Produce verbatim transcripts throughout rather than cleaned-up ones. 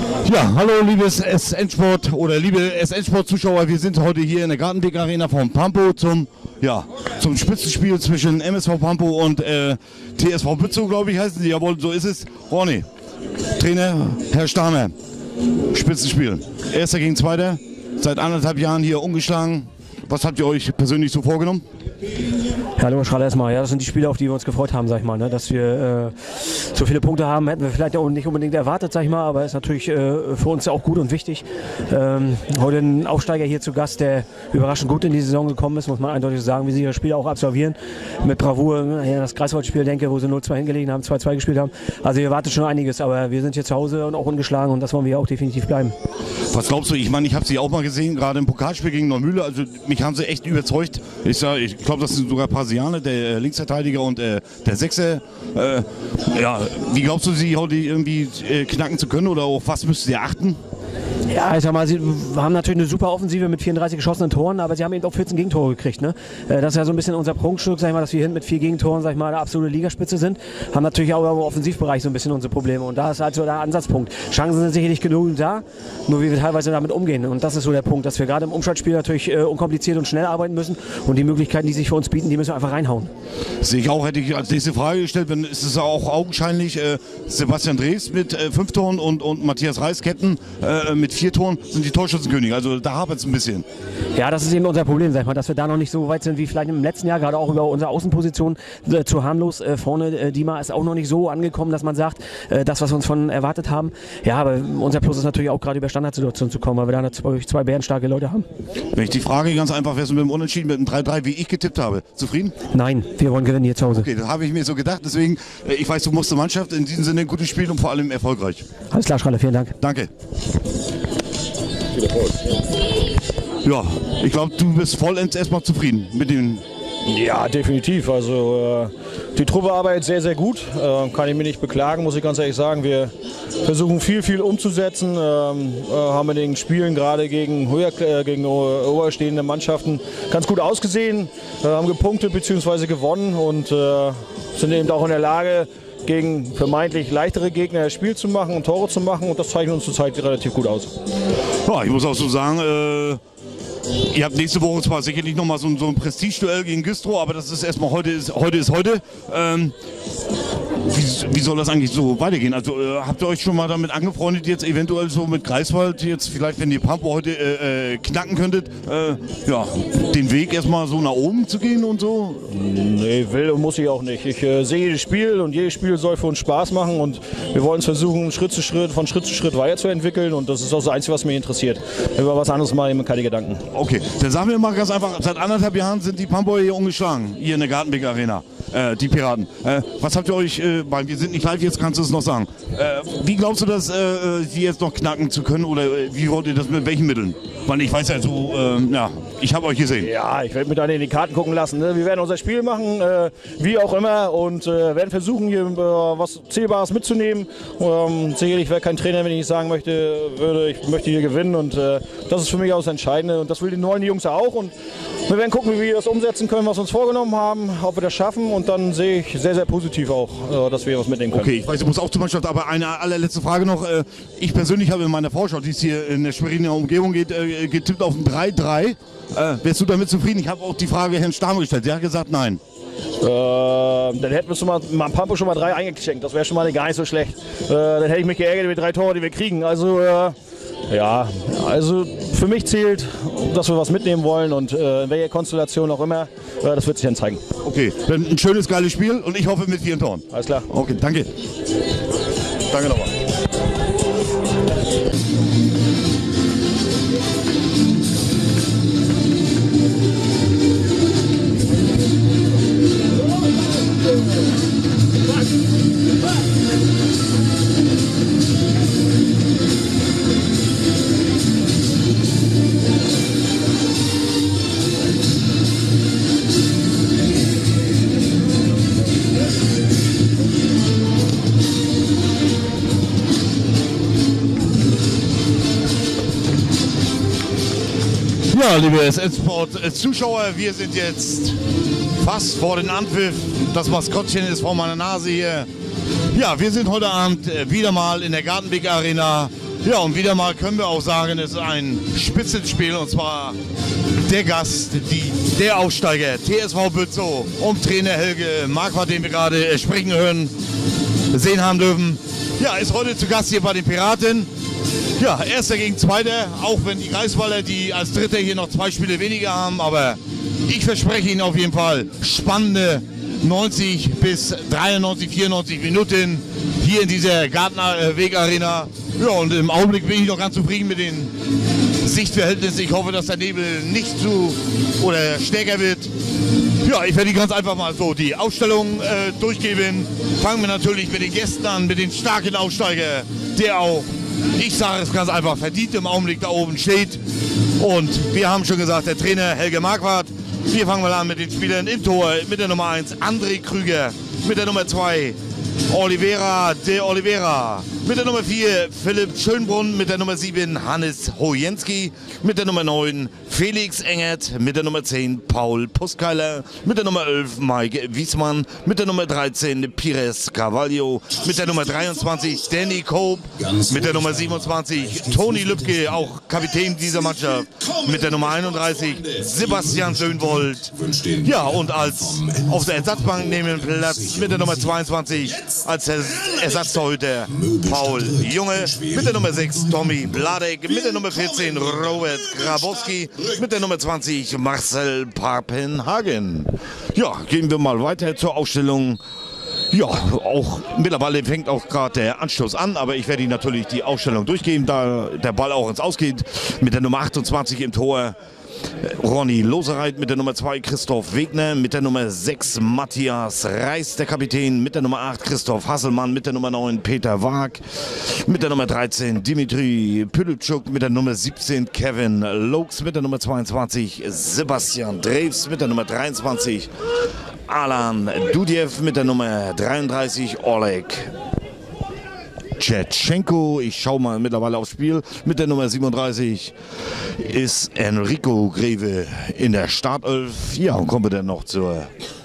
Ja, hallo liebes S N-Sport oder liebe S N-Sport-Zuschauer, wir sind heute hier in der Gartenweg Arena von Pampo zum, ja, zum Spitzenspiel zwischen M S V Pampo und äh, T S V Bützow, glaube ich, heißen sie. Jawohl, so ist es. Ronny, Trainer, Herr Stamer, Spitzenspiel. Erster gegen Zweiter, seit anderthalb Jahren hier ungeschlagen. Was habt ihr euch persönlich so vorgenommen? Hallo Herr Schrader erstmal, ja, das sind die Spiele, auf die wir uns gefreut haben, sag ich mal, ne? Dass wir äh, so viele Punkte haben, hätten wir vielleicht auch nicht unbedingt erwartet, sag ich mal, aber ist natürlich äh, für uns auch gut und wichtig. Ähm, heute ein Aufsteiger hier zu Gast, der überraschend gut in die Saison gekommen ist, muss man eindeutig sagen, wie sie das Spiel auch absolvieren. Mit Bravour, ja, das Greifswald-Spiel, denke, wo sie null zwei hingelegen haben, zwei zwei gespielt haben. Also hier wartet schon einiges, aber wir sind hier zu Hause und auch ungeschlagen und das wollen wir auch definitiv bleiben. Was glaubst du? Ich meine, ich habe sie auch mal gesehen, gerade im Pokalspiel gegen Neumühle, also mich haben sie echt überzeugt. Ich, ich glaube, das sind sogar Parsiane, der äh, Linksverteidiger und äh, der Sechser. Äh, ja, wie glaubst du, sie heute irgendwie äh, knacken zu können oder auf was müsst ihr achten? Ja, ich sag mal, sie haben natürlich eine super Offensive mit vierunddreißig geschossenen Toren, aber sie haben eben auch vierzehn Gegentore gekriegt. Ne? Das ist ja so ein bisschen unser Prunkstück, sag ich mal, dass wir hinten mit vier Gegentoren, sag ich mal, der absolute Ligaspitze sind. Haben natürlich auch im Offensivbereich so ein bisschen unsere Probleme und da ist halt so der Ansatzpunkt. Chancen sind sicherlich genug da, nur wie wir teilweise damit umgehen. Und das ist so der Punkt, dass wir gerade im Umschaltspiel natürlich äh, unkompliziert und schnell arbeiten müssen und die Möglichkeiten, die sich für uns bieten, die müssen wir einfach reinhauen. Sehe ich auch, hätte ich als nächste Frage gestellt, wenn ist es auch augenscheinlich, äh, Sebastian Drees mit äh, fünf Toren und, und Matthias Reis, Captain, äh, mit vier Toren, sind die Torschützenkönige, also da hapert es ein bisschen. Ja, das ist eben unser Problem, sag ich mal, dass wir da noch nicht so weit sind wie vielleicht im letzten Jahr, gerade auch über unsere Außenposition äh, zu harmlos. Äh, vorne, äh, Dima ist auch noch nicht so angekommen, dass man sagt, äh, das, was wir uns von erwartet haben. Ja, aber unser Plus ist natürlich auch gerade über Standardsituationen zu kommen, weil wir da zwei, zwei bärenstarke Leute haben. Wenn ich die Frage ganz einfach, wärst du mit dem Unentschieden, mit dem drei drei, wie ich getippt habe, zufrieden? Nein, wir wollen gewinnen hier zu Hause. Okay, das habe ich mir so gedacht, deswegen, äh, ich weiß, du musst zur Mannschaft, in diesem Sinne ein gutes Spiel und vor allem erfolgreich. Alles klar, Schralle, vielen Dank. Danke. Ja, ich glaube, du bist vollends erstmal zufrieden mit dem. Ja, definitiv. Also äh, die Truppe arbeitet sehr, sehr gut. Äh, kann ich mir nicht beklagen, muss ich ganz ehrlich sagen. Wir versuchen viel, viel umzusetzen. Ähm, äh, haben in den Spielen gerade gegen, höher, äh, gegen oberstehende Mannschaften ganz gut ausgesehen, äh, haben gepunktet bzw. gewonnen und äh, sind eben auch in der Lage, gegen vermeintlich leichtere Gegner das Spiel zu machen und Tore zu machen und das zeichnet uns zurzeit relativ gut aus. Ja, ich muss auch so sagen, äh, ihr habt nächste Woche zwar sicherlich nochmal so, so ein Prestigeduell gegen Güstrow, aber das ist erstmal heute ist heute. Ist heute. Ähm, wie, wie soll das eigentlich so weitergehen? Also äh, habt ihr euch schon mal damit angefreundet, jetzt eventuell so mit Greifswald, jetzt vielleicht, wenn ihr Pampo heute äh, äh, knacken könntet, äh, ja, den Weg erstmal so nach oben zu gehen und so? Nee, will und muss ich auch nicht. Ich äh, sehe jedes Spiel und jedes Spiel soll für uns Spaß machen und wir wollen es versuchen, Schritt zu Schritt, von Schritt zu Schritt weiterzuentwickeln und das ist auch das Einzige, was mich interessiert. Über was anderes mache ich mir keine Gedanken. Okay, dann sagen wir mal ganz einfach, seit anderthalb Jahren sind die Pampoer hier ungeschlagen, hier in der Gartenweg Arena, äh, die Piraten. Äh, was habt ihr euch, äh, weil wir sind nicht live, jetzt kannst du es noch sagen. Äh, wie glaubst du, dass äh, sie jetzt noch knacken zu können oder äh, wie wollt ihr das, mit welchen Mitteln? Weil ich weiß ja so, äh, ja, ich habe euch gesehen. Ja, ich werde mir dann in die Karten gucken lassen. Ne? Wir werden unser Spiel machen, äh, wie auch immer und äh, werden versuchen, hier äh, was Zählbares mitzunehmen. Ähm, sicherlich wäre kein Trainer, wenn ich nicht sagen möchte, würde, ich möchte hier gewinnen und äh, das ist für mich auch das Entscheidende und das will die neuen Jungs ja auch und wir werden gucken, wie wir das umsetzen können, was wir uns vorgenommen haben, ob wir das schaffen und dann sehe ich sehr, sehr positiv auch, äh, dass wir was mitnehmen können. Okay, ich weiß, du musst auch zur Mannschaft, aber eine allerletzte Frage noch. Äh, ich persönlich habe in meiner Vorschau, die es hier in der Schweriner Umgebung geht, äh, getippt auf ein drei drei. Äh, wärst du damit zufrieden? Ich habe auch die Frage Herrn Stamm gestellt. Der hat gesagt, nein. Äh, dann hätten wir schon mal, mal Pampo schon mal drei eingeschenkt. Das wäre schon mal gar nicht so schlecht. Äh, dann hätte ich mich geärgert über die drei Tore, die wir kriegen. Also, äh, ja, also für mich zählt, dass wir was mitnehmen wollen und äh, in welcher Konstellation auch immer, äh, das wird sich dann zeigen. Okay, dann ein schönes, geiles Spiel und ich hoffe mit vielen Toren. Alles klar. Okay, danke. Danke nochmal. Ja, liebe S N-Sport-Zuschauer, wir sind jetzt fast vor den Anpfiff. Das Maskottchen ist vor meiner Nase hier. Ja, wir sind heute Abend wieder mal in der Gartenweg Arena Ja, und wieder mal können wir auch sagen, es ist ein Spitzenspiel, und zwar der Gast, die, der Aufsteiger, T S V Bützow, um Trainer Helge Marquardt, den wir gerade sprechen hören, sehen haben dürfen. Ja, ist heute zu Gast hier bei den Piraten. Ja, Erster gegen Zweiter, auch wenn die Greifswalder, die als Dritter hier noch zwei Spiele weniger haben, aber ich verspreche Ihnen auf jeden Fall spannende neunzig bis dreiundneunzig, vierundneunzig Minuten hier in dieser Gartenweg Arena. Ja, und im Augenblick bin ich noch ganz zufrieden mit den Sichtverhältnissen. Ich hoffe, dass der Nebel nicht zu oder stärker wird. Ja, ich werde ganz einfach mal so die Aufstellung äh, durchgeben. Fangen wir natürlich mit den Gästen an, mit den starken Aufsteiger, der auch, ich sage es ganz einfach, verdient im Augenblick da oben steht. Und wir haben schon gesagt, der Trainer Helge Marquardt. Wir fangen mal an mit den Spielern im Tor. Mit der Nummer eins André Krüger, mit der Nummer zwei Oliveira de Oliveira, mit der Nummer vier Philipp Schönbrunn, mit der Nummer sieben Hannes Hojenski, mit der Nummer neun Felix Engert, mit der Nummer zehn Paul Puskeiler, mit der Nummer elf Mike Wiesmann, mit der Nummer dreizehn Pires Carvalho, mit der Nummer dreiundzwanzig Danny Cope, mit der Nummer siebenundzwanzig Toni Lübke, auch Kapitän dieser Mannschaft, mit der Nummer einunddreißig Sebastian Schönwold. Ja, und als auf der Ersatzbank nehmen Platz mit der Nummer zweiundzwanzig als Ersatztorhüter Paul Junge, mit der Nummer sechs Tommy Bladek, mit der Nummer vierzehn Robert Grabowski, mit der Nummer zwanzig Marcel Papenhagen. Ja, gehen wir mal weiter zur Aufstellung. Ja, auch mittlerweile fängt auch gerade der Anstoß an, aber ich werde Ihnen natürlich die Aufstellung durchgeben, da der Ball auch ins Ausgeht. Mit der Nummer achtundzwanzig im Tor Ronny Losereit, mit der Nummer zwei Christoph Wegner, mit der Nummer sechs Matthias Reis, der Kapitän, mit der Nummer acht Christoph Hasselmann, mit der Nummer neun Peter Waag, mit der Nummer dreizehn Dimitri Püdeltschuk, mit der Nummer siebzehn Kevin Lokes, mit der Nummer zweiundzwanzig Sebastian Drews, mit der Nummer dreiundzwanzig Alan Dudjev, mit der Nummer dreiunddreißig Oleg Tschetschenko. Ich schaue mal mittlerweile aufs Spiel. Mit der Nummer siebenunddreißig ist Enrico Greve in der Startelf. Ja, und kommen wir dann noch zur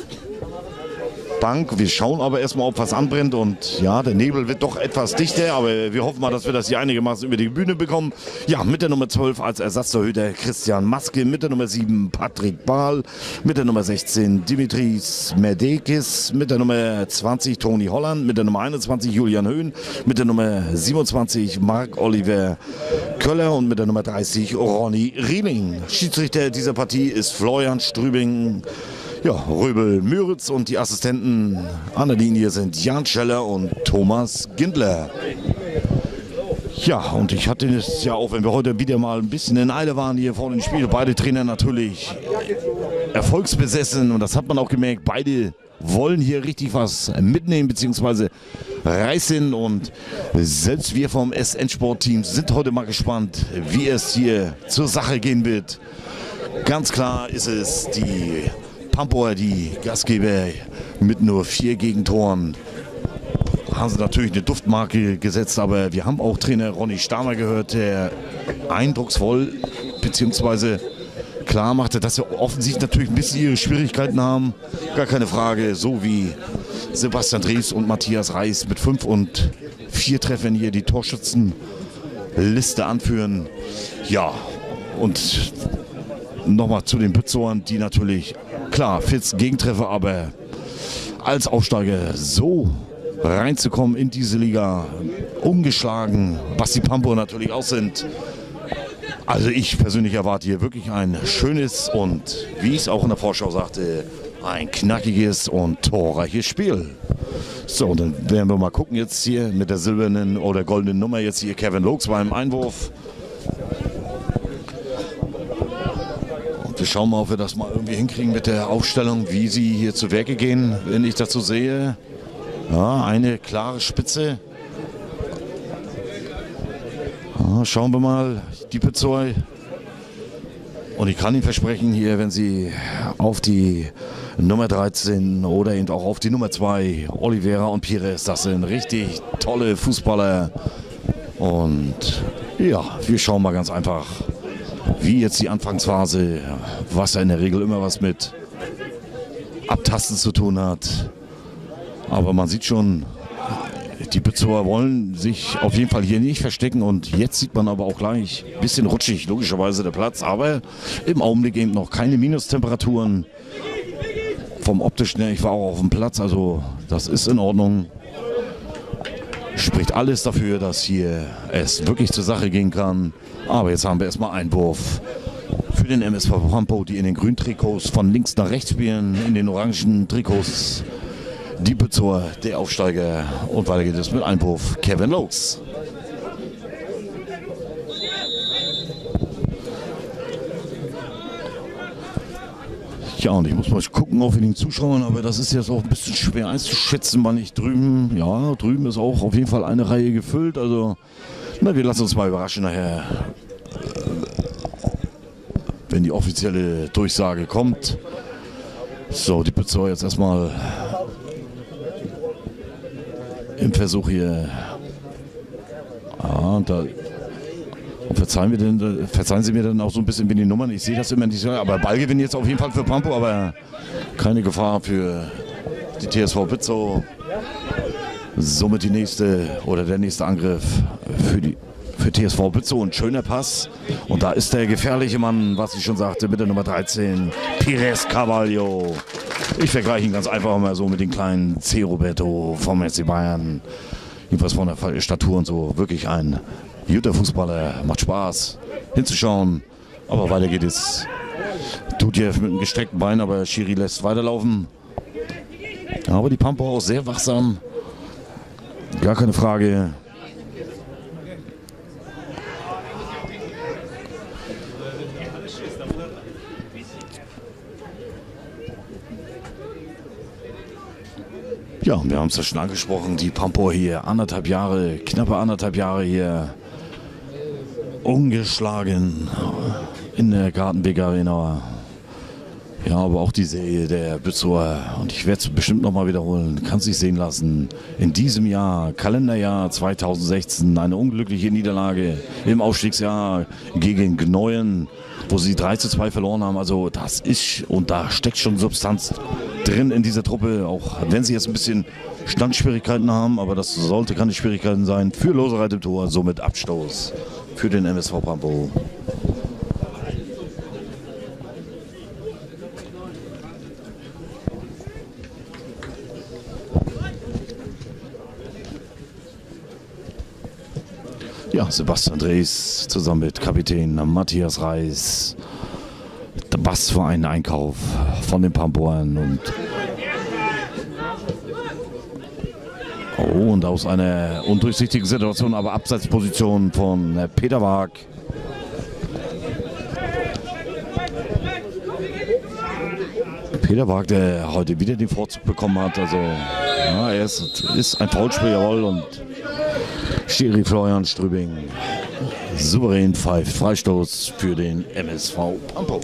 Bank. Wir schauen aber erstmal, ob was anbrennt, und ja, der Nebel wird doch etwas dichter, aber wir hoffen mal, dass wir das hier einigermaßen über die Bühne bekommen. Ja, mit der Nummer zwölf als Ersatztorhüter Christian Maske, mit der Nummer sieben Patrick Bahl, mit der Nummer sechzehn Dimitris Merdekis, mit der Nummer zwanzig Toni Holland, mit der Nummer einundzwanzig Julian Höhn, mit der Nummer siebenundzwanzig Marc-Oliver Köller und mit der Nummer dreißig Ronny Rieling. Schiedsrichter dieser Partie ist Florian Strübing. Ja, Röbel Müritz, und die Assistenten an der Linie sind Jan Scheller und Thomas Gindler. Ja, und ich hatte es ja auch, wenn wir heute wieder mal ein bisschen in Eile waren hier vor dem Spiel, beide Trainer natürlich erfolgsbesessen, und das hat man auch gemerkt, beide wollen hier richtig was mitnehmen bzw. reißen, und selbst wir vom S N-Sport-Team sind heute mal gespannt, wie es hier zur Sache gehen wird. Ganz klar ist es die Pampoer, die Gastgeber, mit nur vier Gegentoren. Haben sie natürlich eine Duftmarke gesetzt, aber wir haben auch Trainer Ronny Stamer gehört, der eindrucksvoll bzw. klar machte, dass sie offensichtlich natürlich ein bisschen ihre Schwierigkeiten haben. Gar keine Frage, so wie Sebastian Drews und Matthias Reis mit fünf und vier Treffern hier die Torschützenliste anführen. Ja, und nochmal zu den Bützoern, die natürlich, klar, vierzehn Gegentreffer, aber als Aufsteiger so reinzukommen in diese Liga, ungeschlagen, was die Pampoer natürlich auch sind. Also ich persönlich erwarte hier wirklich ein schönes und, wie ich es auch in der Vorschau sagte, ein knackiges und torreiches Spiel. So, dann werden wir mal gucken jetzt hier mit der silbernen oder goldenen Nummer, jetzt hier Kevin Lokes beim Einwurf. Wir schauen mal, ob wir das mal irgendwie hinkriegen mit der Aufstellung, wie sie hier zu Werke gehen, wenn ich dazu sehe. Ja, eine klare Spitze. Ja, schauen wir mal, die Bützow. Und ich kann Ihnen versprechen, hier, wenn Sie auf die Nummer dreizehn oder eben auch auf die Nummer zwei, Oliveira und Pires, das sind richtig tolle Fußballer. Und ja, wir schauen mal ganz einfach, wie jetzt die Anfangsphase, was ja in der Regel immer was mit Abtasten zu tun hat. Aber man sieht schon, Die Bützower wollen sich auf jeden Fall hier nicht verstecken und jetzt sieht man aber auch gleich ein bisschen rutschig, logischerweise der Platz, aber im Augenblick eben noch keine Minustemperaturen. Vom optischen her, ich war auch auf dem Platz, also das ist in Ordnung. Spricht alles dafür, dass hier es wirklich zur Sache gehen kann. Aber jetzt haben wir erstmal Einwurf für den M S V Pampo, die in den grünen Trikots von links nach rechts spielen, in den orangen Trikots die Bützower, der Aufsteiger. Und weiter geht es mit Einwurf Kevin Lokes. Ja, und ich muss mal gucken auf den Zuschauern, aber das ist jetzt auch ein bisschen schwer einzuschätzen, wann ich drüben, ja, drüben ist auch auf jeden Fall eine Reihe gefüllt, also, na, wir lassen uns mal überraschen nachher, wenn die offizielle Durchsage kommt. So, die Bützower jetzt erstmal im Versuch hier, ja, und da Und verzeihen, wir denn, verzeihen Sie mir dann auch so ein bisschen mit den Nummern? Ich sehe das immer nicht so. Aber Ballgewinn jetzt auf jeden Fall für Pampo, aber keine Gefahr für die T S V Bützow. Somit die nächste oder der nächste Angriff für die für T S V Bützow. Und schöner Pass. Und da ist der gefährliche Mann, was ich schon sagte, mit der Nummer dreizehn, Pires Carvalho. Ich vergleiche ihn ganz einfach mal so mit den kleinen C. Roberto vom F C Bayern. Jedenfalls von der Statur und so. Wirklich ein guter Fußballer, macht Spaß hinzuschauen, aber weiter geht es. Dudjev mit einem gestreckten Bein, aber Schiri lässt weiterlaufen. Aber die Pampo auch sehr wachsam, gar keine Frage. Ja, wir haben es ja schon angesprochen, die Pampo hier anderthalb Jahre, knappe anderthalb Jahre hier ungeschlagen in der Gartenweg Arena. Ja, aber auch die Serie der Bützower, und ich werde es bestimmt nochmal wiederholen, kann sich sehen lassen. In diesem Jahr, Kalenderjahr zweitausendsechzehn, eine unglückliche Niederlage im Aufstiegsjahr gegen Gnoien, wo sie drei zu zwei verloren haben. Also das ist, und da steckt schon Substanz drin in dieser Truppe, auch wenn sie jetzt ein bisschen Standschwierigkeiten haben, aber das sollte keine Schwierigkeiten sein. Für Losereit im Tor, somit Abstoß für den M S V Pampo. Ja, Sebastian Drees zusammen mit Kapitän Matthias Reis. Was für ein Einkauf von den Pampoern. Und oh, und aus einer undurchsichtigen Situation, aber Abseitsposition von Peter Waag. Peter Waag, der heute wieder den Vorzug bekommen hat. Also, ja, er ist, ist ein Foulspiel, jawohl. Und Schiri Florian Strübing souverän pfeift Freistoß für den M S V Pampo.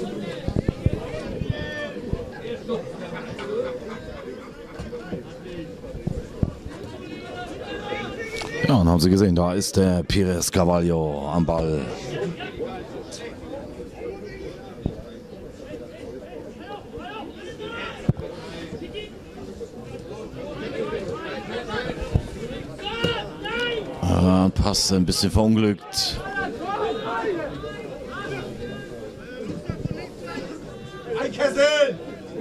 Ja, und haben Sie gesehen, da ist der Pires Carvalho am Ball. Ah, Pass ein bisschen verunglückt. Ein Kessel!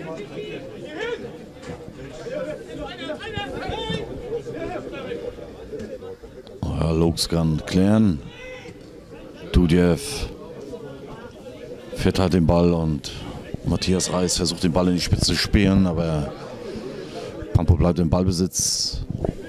Ja, Lokes kann klären. Dudjev fährt halt den Ball und Matthias Reis versucht den Ball in die Spitze zu spielen, aber Pampo bleibt im Ballbesitz.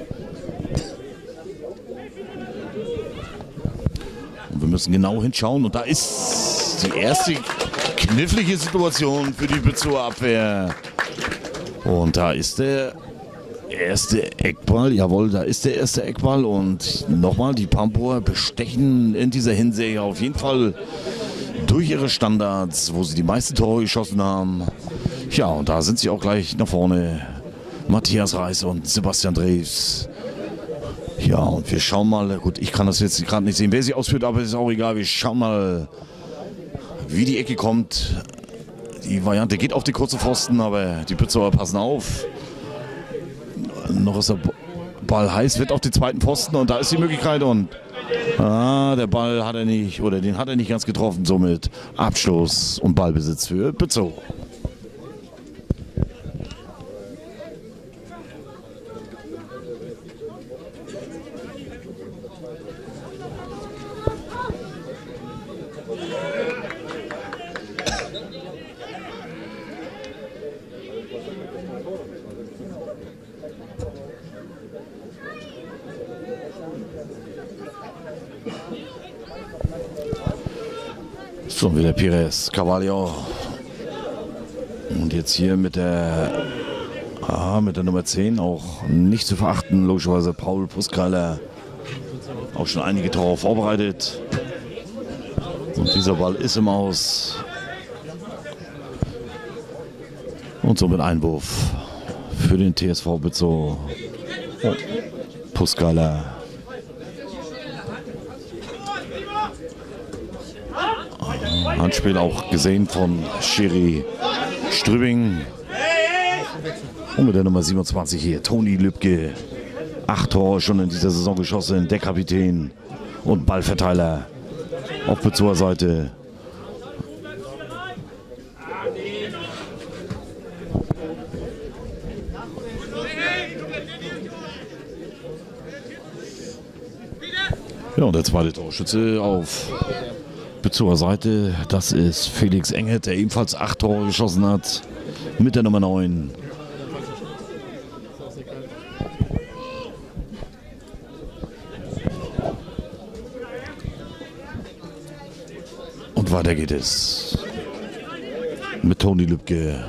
Und wir müssen genau hinschauen und da ist die erste knifflige Situation für die Bützower Abwehr. Und da ist der erste Eckball, jawohl, da ist der erste Eckball und nochmal, die Pampoer bestechen in dieser Hinserie auf jeden Fall durch ihre Standards, wo sie die meisten Tore geschossen haben. Ja, und da sind sie auch gleich nach vorne. Matthias Reis und Sebastian Drees. Ja, und wir schauen mal, gut, ich kann das jetzt gerade nicht sehen, wer sie ausführt, aber ist auch egal, wir schauen mal, wie die Ecke kommt. Die Variante geht auf die kurze Pfosten, aber die Bützower passen auf. Noch ist der Ball heiß, wird auf den zweiten Pfosten und da ist die Möglichkeit und ah, der Ball hat er nicht, oder den hat er nicht ganz getroffen, somit Abstoß und Ballbesitz für Bützow. So, wieder Pires Carvalho. Und jetzt hier mit der, ah, mit der Nummer zehn auch nicht zu verachten, logischerweise Paul Puskala. Auch schon einige Tore vorbereitet. Und dieser Ball ist im Aus. Und somit Einwurf für den T S V Bützow. Puskala. Handspiel auch gesehen von Schiri Strübing. Und mit der Nummer siebenundzwanzig hier, Toni Lübke. Acht Tore schon in dieser Saison geschossen, der Kapitän und Ballverteiler auf Bützower Seite. Ja, und der zweite Torschütze auf Bützower Seite, das ist Felix Engert, der ebenfalls acht Tore geschossen hat mit der Nummer neun. Und weiter geht es mit Toni Lübke.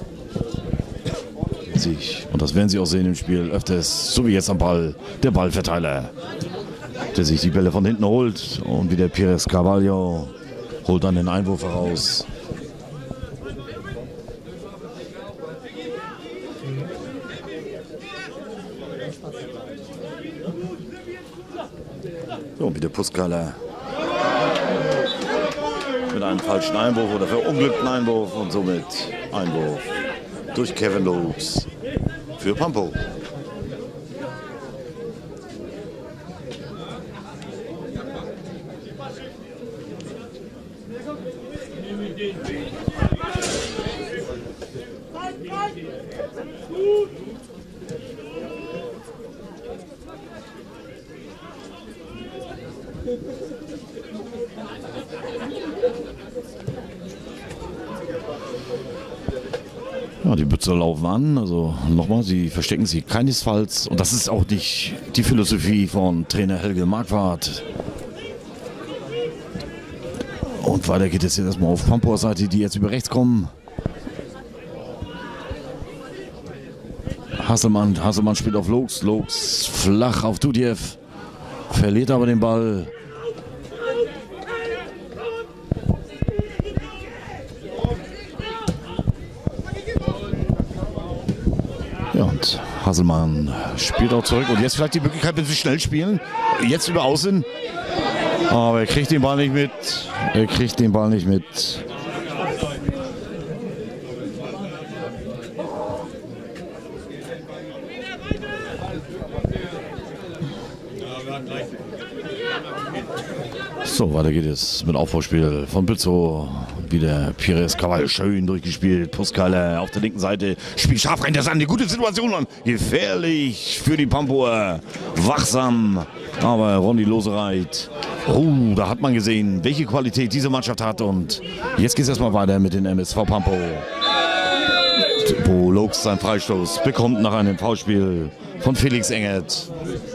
Sich, und das werden Sie auch sehen im Spiel öfters, so wie jetzt am Ball, der Ballverteiler, der sich die Bälle von hinten holt und wie der Pires Carvalho holt dann den Einwurf heraus. So, und wie der Puskala mit einem falschen Einwurf oder verunglückten Einwurf und somit Einwurf durch Kevin Lopes für Pampo. Ja, die Bützower laufen an, also nochmal, sie verstecken sich keinesfalls und das ist auch nicht die Philosophie von Trainer Helge Marquardt. Und weiter geht es jetzt erstmal auf Pampower Seite, die jetzt über rechts kommen. Hasselmann, Hasselmann spielt auf Lokes, Lokes flach auf Dudjev, verliert aber den Ball. Ja, und Hasselmann spielt auch zurück und jetzt vielleicht die Möglichkeit, wenn sie schnell spielen, jetzt über Außen. Aber er kriegt den Ball nicht mit, er kriegt den Ball nicht mit. So, weiter geht es mit Aufbauspiel von Bützow. Wieder Pires Carvalho schön durchgespielt. Puskala auf der linken Seite. Spiel scharf rein, das an. Eine gute Situation an. Gefährlich für die Pampower. Wachsam. Aber Ronny Losereit. Oh, da hat man gesehen, welche Qualität diese Mannschaft hat. Und jetzt geht es erstmal weiter mit den M S V Pampow. Wo Lokes seinen Freistoß bekommt nach einem Foulspiel von Felix Engert.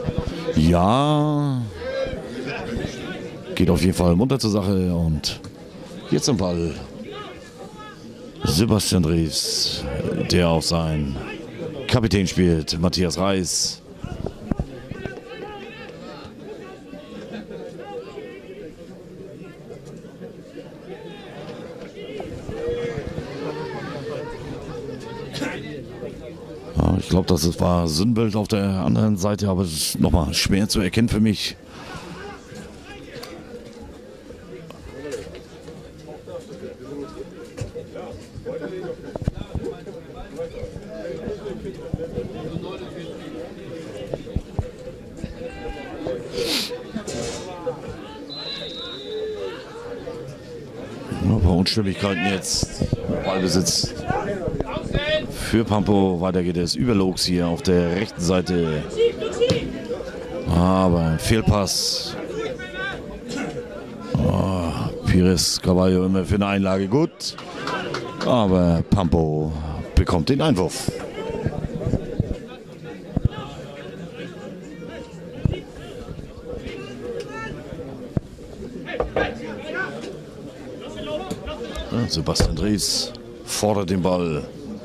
Ja. Geht auf jeden Fall munter zur Sache und jetzt am Ball Sebastian Dreves, der auf seinen Kapitän spielt, Matthias Reis. Ja, ich glaube, das war Sünbelt auf der anderen Seite, aber es ist nochmal schwer zu erkennen für mich. ein paar Unstimmigkeiten jetzt. Ballbesitz für Pampo. Weiter geht es über Looks hier auf der rechten Seite. Aber ein Fehlpass. Oh, Pires Carvalho immer für eine Einlage gut. Aber Pampo bekommt den Einwurf. Ja, Sebastian Dries fordert den Ball.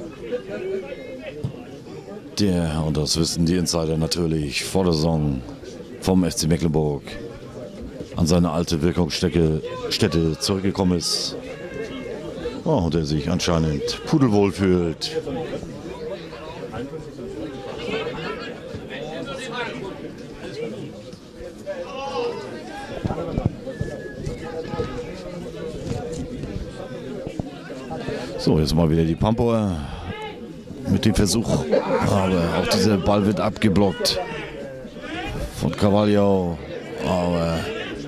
Der, und das wissen die Insider natürlich, vor der Saison vom F C Mecklenburg an seine alte Wirkungsstätte Stätte zurückgekommen ist. Oh, und der sich anscheinend pudelwohl fühlt. So, jetzt mal wieder die Pampoer mit dem Versuch. Aber auch dieser Ball wird abgeblockt von Carvalho. Aber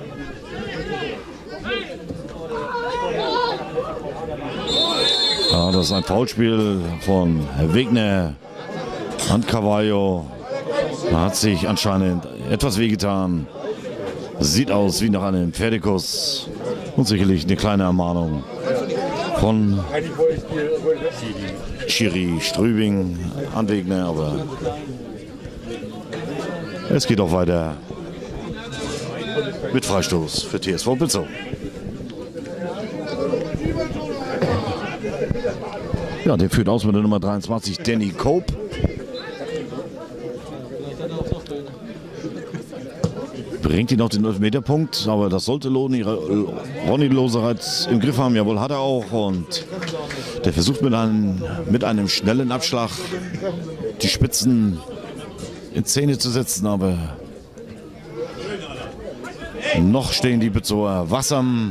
ja, das ist ein Foulspiel von Wegner an Carvalho. Da hat sich anscheinend etwas wehgetan. Sieht aus wie nach einem Pferdekuss. Und sicherlich eine kleine Ermahnung von Schiri Strübing an Wegner. Aber es geht auch weiter mit Freistoß für T S V Bützow. Ja, der führt aus mit der Nummer dreiundzwanzig, Danny Cope. Bringt ihn auf den Elfmeterpunkt, aber das sollte Loni, Ronny Losereit im Griff haben. Jawohl, hat er auch. Und der versucht mit einem, mit einem schnellen Abschlag die Spitzen in Szene zu setzen, aber noch stehen die Bützower Wassam.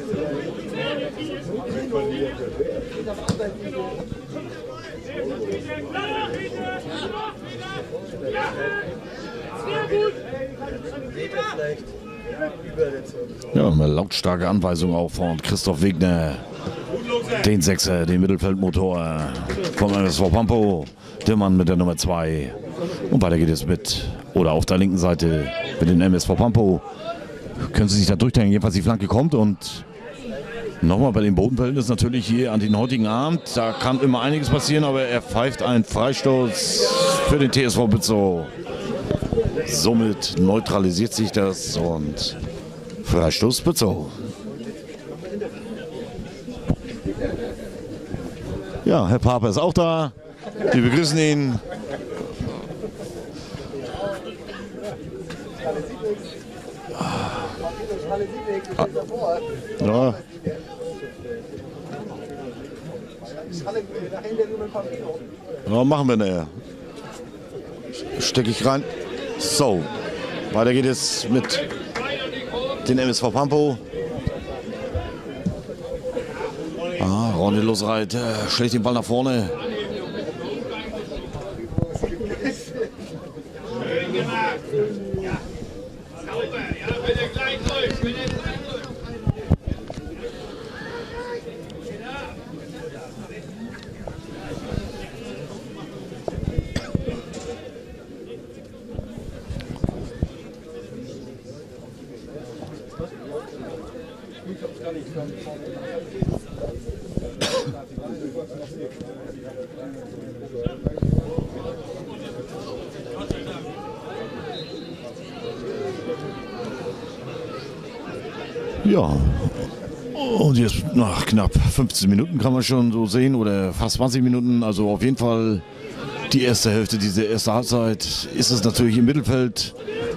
Ja, eine lautstarke Anweisung auch von Christoph Wegner. Den Sechser, den Mittelfeldmotor vom M S V Pampo. Der Mann mit der Nummer zwei. Und weiter geht es mit, oder auf der linken Seite mit dem M S V Pampo. Können Sie sich da durchdenken, jedenfalls die Flanke kommt. Und nochmal bei den Bodenverhältnissen natürlich hier an den heutigen Abend. Da kann immer einiges passieren, aber er pfeift einen Freistoß für den T S V Bützow. Somit neutralisiert sich das und Freistoß Bützow. Ja, Herr Pape ist auch da. Wir begrüßen ihn. Ah. Ja. Ja, machen wir nachher. Stecke ich rein. So, weiter geht es mit den M S V Pampo. Ah, Ronny Losereit äh, schlägt den Ball nach vorne. Ja, und jetzt nach knapp fünfzehn Minuten kann man schon so sehen, oder fast zwanzig Minuten, also auf jeden Fall die erste Hälfte dieser ersten Halbzeit ist es natürlich im Mittelfeld.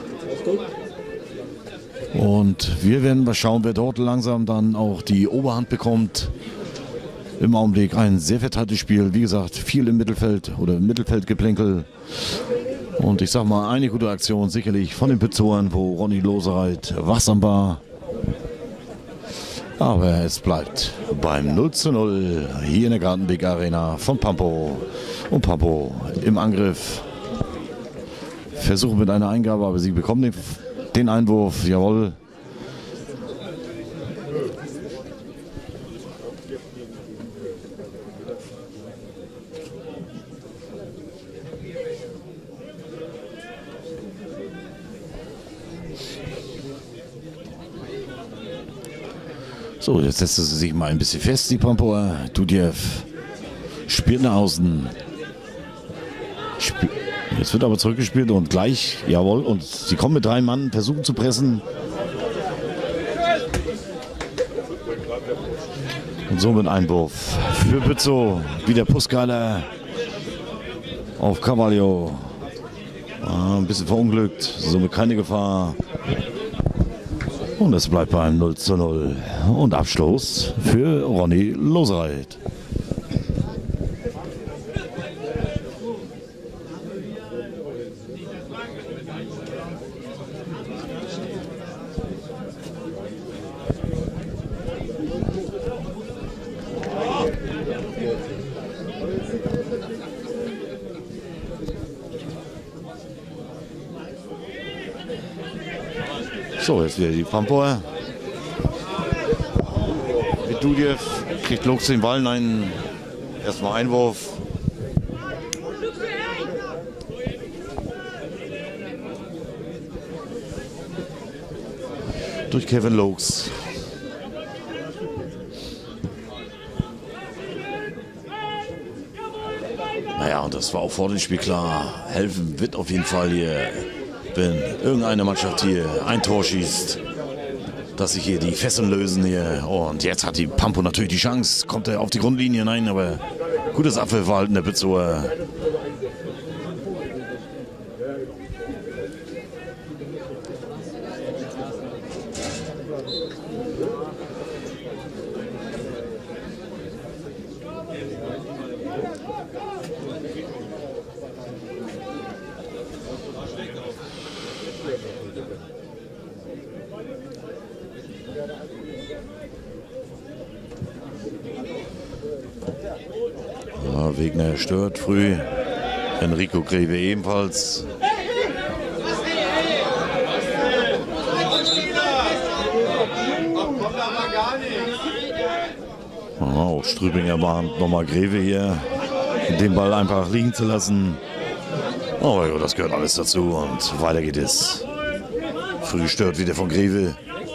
Und wir werden mal schauen, wer dort langsam dann auch die Oberhand bekommt. Im Augenblick ein sehr verteiltes Spiel, wie gesagt, viel im Mittelfeld oder im Mittelfeldgeplänkel. Und ich sag mal, eine gute Aktion sicherlich von den Bützowern, wo Ronny Losereit wachsam war. Aber es bleibt beim null zu null hier in der Gartenweg Arena von Pampo. Und Pampo im Angriff. Versuchen mit einer Eingabe, aber sie bekommen den, den Einwurf. Jawohl. So, jetzt setzt sie sich mal ein bisschen fest, die Pampoer. Dudjev spielt nach außen. Spiel jetzt wird aber zurückgespielt und gleich, jawohl, und sie kommen mit drei Mann, versuchen zu pressen. Und somit Einwurf für Bützow. Wieder Puskala auf Carvalho. Ah, ein bisschen verunglückt, somit keine Gefahr. Und es bleibt beim null zu null. Und Abschluss für Ronny Losereit. So, jetzt wieder die Pampoer. Mit Dudjev kriegt Lux den Ball, nein, erstmal Einwurf. Durch Kevin Lux. Naja, und das war auch vor dem Spiel klar. Helfen wird auf jeden Fall hier, wenn irgendeine Mannschaft hier ein Tor schießt, dass sich hier die Fesseln lösen hier. Und jetzt hat die Pampo natürlich die Chance. Kommt er auf die Grundlinie? Nein, aber gutes Abwehrverhalten der Bützower. Ja, Wegner stört früh. Enrico Greve ebenfalls. Ja, auch Strübinger mahnt nochmal Greve hier, den Ball einfach liegen zu lassen. Aber ja, das gehört alles dazu und weiter geht es. Früh gestört wieder von Greve.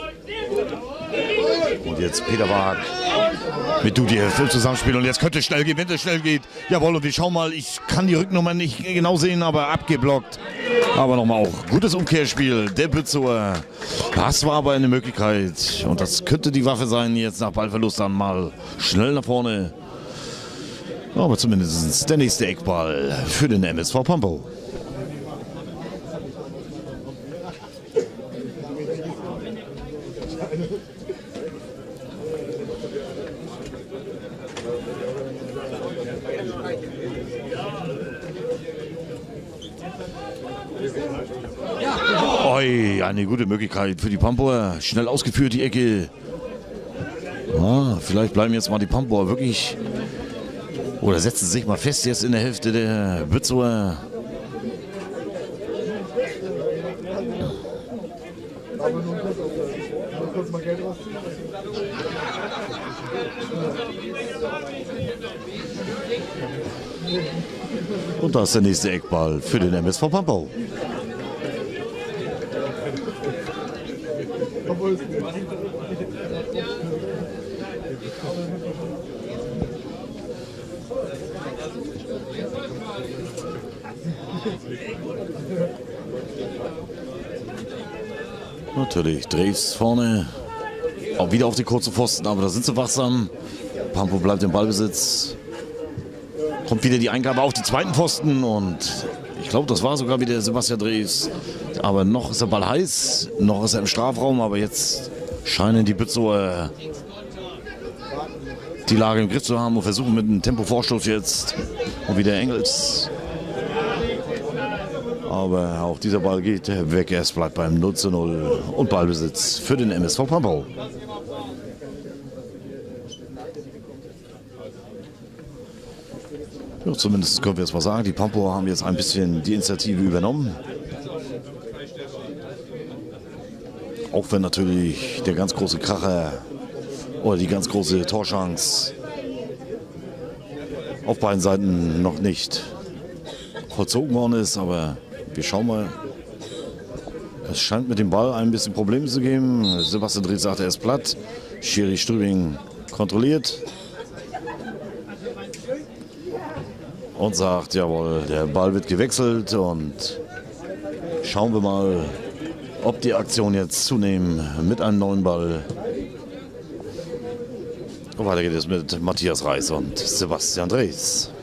Und jetzt Peter Wag mit Dudjev im Zusammenspiel. Und jetzt könnte es schnell gehen, wenn es schnell geht. Jawohl, und wir schauen mal. Ich kann die Rücknummer nicht genau sehen, aber abgeblockt. Aber nochmal auch gutes Umkehrspiel. Der Bützower. Das war aber eine Möglichkeit. Und das könnte die Waffe sein, jetzt nach Ballverlust dann mal schnell nach vorne. Aber zumindest der nächste Eckball für den M S V Pampo. Oi, eine gute Möglichkeit für die Pampoer. Schnell ausgeführt die Ecke. Ah, vielleicht bleiben jetzt mal die Pampoer wirklich. Oder setzen sich mal fest jetzt in der Hälfte der Bützower. Und da ist der nächste Eckball für den M S V Pampo. Natürlich Dreves vorne, auch wieder auf die kurze Pfosten, aber da sind sie wachsam. Pampo bleibt im Ballbesitz. Kommt wieder die Eingabe auf die zweiten Pfosten und ich glaube, das war sogar wieder Sebastian Dreves. Aber noch ist der Ball heiß, noch ist er im Strafraum, aber jetzt scheinen die Bützower die Lage im Griff zu haben und versuchen mit einem Tempovorstoß jetzt und wieder Engels. Aber auch dieser Ball geht weg, es bleibt beim null zu null und Ballbesitz für den M S V Pampo. Ja, zumindest können wir jetzt mal sagen, die Pampo haben jetzt ein bisschen die Initiative übernommen. Auch wenn natürlich der ganz große Kracher oder die ganz große Torchance auf beiden Seiten noch nicht vollzogen worden ist, aber wir schauen mal. Es scheint mit dem Ball ein bisschen Probleme zu geben. Sebastian Dreves sagt, er ist platt. Schiri Strübing kontrolliert und sagt, jawohl, der Ball wird gewechselt und schauen wir mal, ob die Aktion jetzt zunehmen mit einem neuen Ball. Und weiter geht es mit Matthias Reis und Sebastian Drees.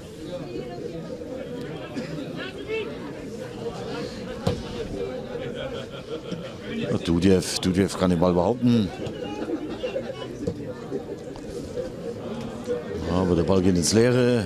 Dudjev, Dudjev kann den Ball behaupten. Aber der Ball geht ins Leere.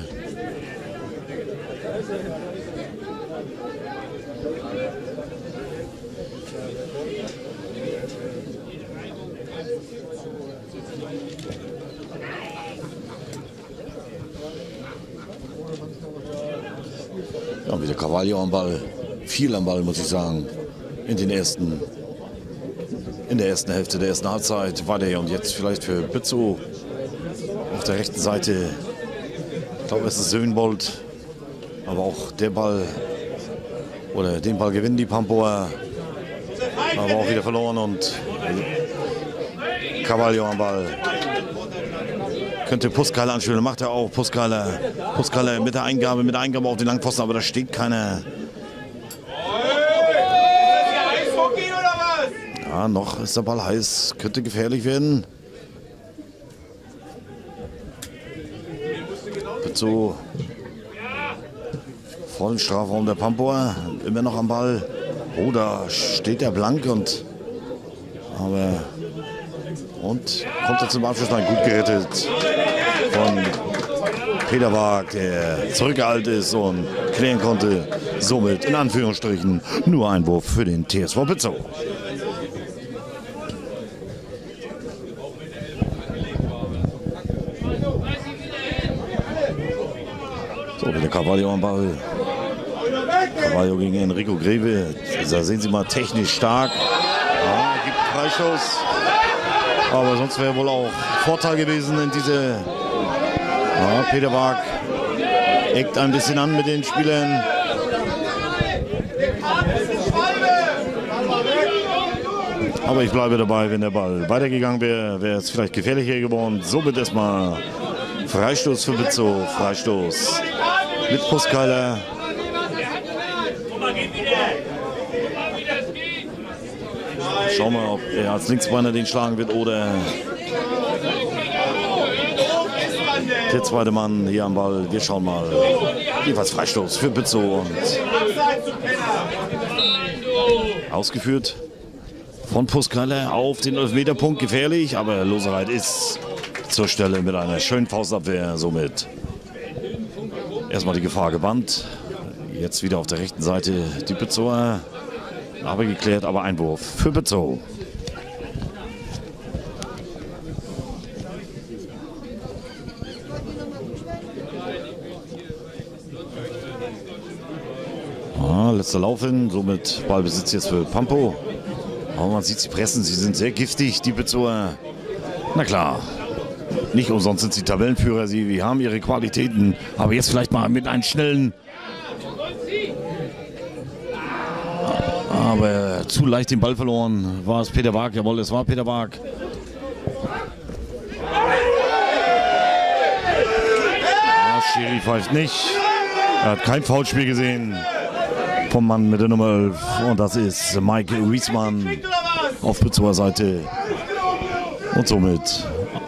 Ja, wieder Carvalho am Ball. Viel am Ball, muss ich sagen. In den ersten In der ersten Hälfte der ersten Halbzeit war der und jetzt vielleicht für Bützow auf der rechten Seite. Ich glaube, es ist Söhnbold. Aber auch der Ball oder den Ball gewinnen die Pampoer. Aber auch wieder verloren und Carvalho am Ball. Könnte Puskala anspielen, macht er auch. Puskala, Puskala mit der Eingabe, mit der Eingabe auf den Langpfosten, aber da steht keiner. Ja, noch ist der Ball heiß, könnte gefährlich werden. Bützow vor dem Strafraum der Pampoer, immer noch am Ball. Oh, da steht der blank und aber und kommt er zum Abschluss mal gut gerettet von Peter Waag, der zurückgehalten ist und klären konnte. Somit in Anführungsstrichen nur Einwurf für den T S V Bützow. So, wieder Carvalho am Ball. Carvalho gegen Enrico Greve. Da sehen Sie mal, technisch stark. Ja, gibt Freistoß. Aber sonst wäre wohl auch Vorteil gewesen in diese. Ja, Peter Waag eckt ein bisschen an mit den Spielern. Aber ich bleibe dabei, wenn der Ball weitergegangen wäre, wäre es vielleicht gefährlicher geworden. Somit erstmal Freistoß für Bützow. Freistoß mit Puskala. Schauen wir, ob er als Linksbeiner den schlagen wird oder der zweite Mann hier am Ball. Wir schauen mal. Jedenfalls Freistoß für Bützow und ausgeführt von Puskala auf den elfmeter-Punkt. Gefährlich, aber Losereit ist zur Stelle mit einer schönen Faustabwehr. Somit erstmal die Gefahr gebannt. Jetzt wieder auf der rechten Seite die Bützower. Aber geklärt, aber Einwurf für Bützow. Ah, letzter Lauf hin, somit Ballbesitz jetzt für Pampo. Aber man sieht, sie pressen, sie sind sehr giftig, die Bützower. Na klar, nicht umsonst sind sie Tabellenführer, sie haben ihre Qualitäten. Aber jetzt vielleicht mal mit einem schnellen... Aber zu leicht den Ball verloren. War es Peter Waag? Jawohl, es war Peter Waag. Ja, Schiri pfeift nicht. Er hat kein Foulspiel gesehen vom Mann mit der Nummer elf. Und das ist Mike Wiesmann auf Bützower Seite. Und somit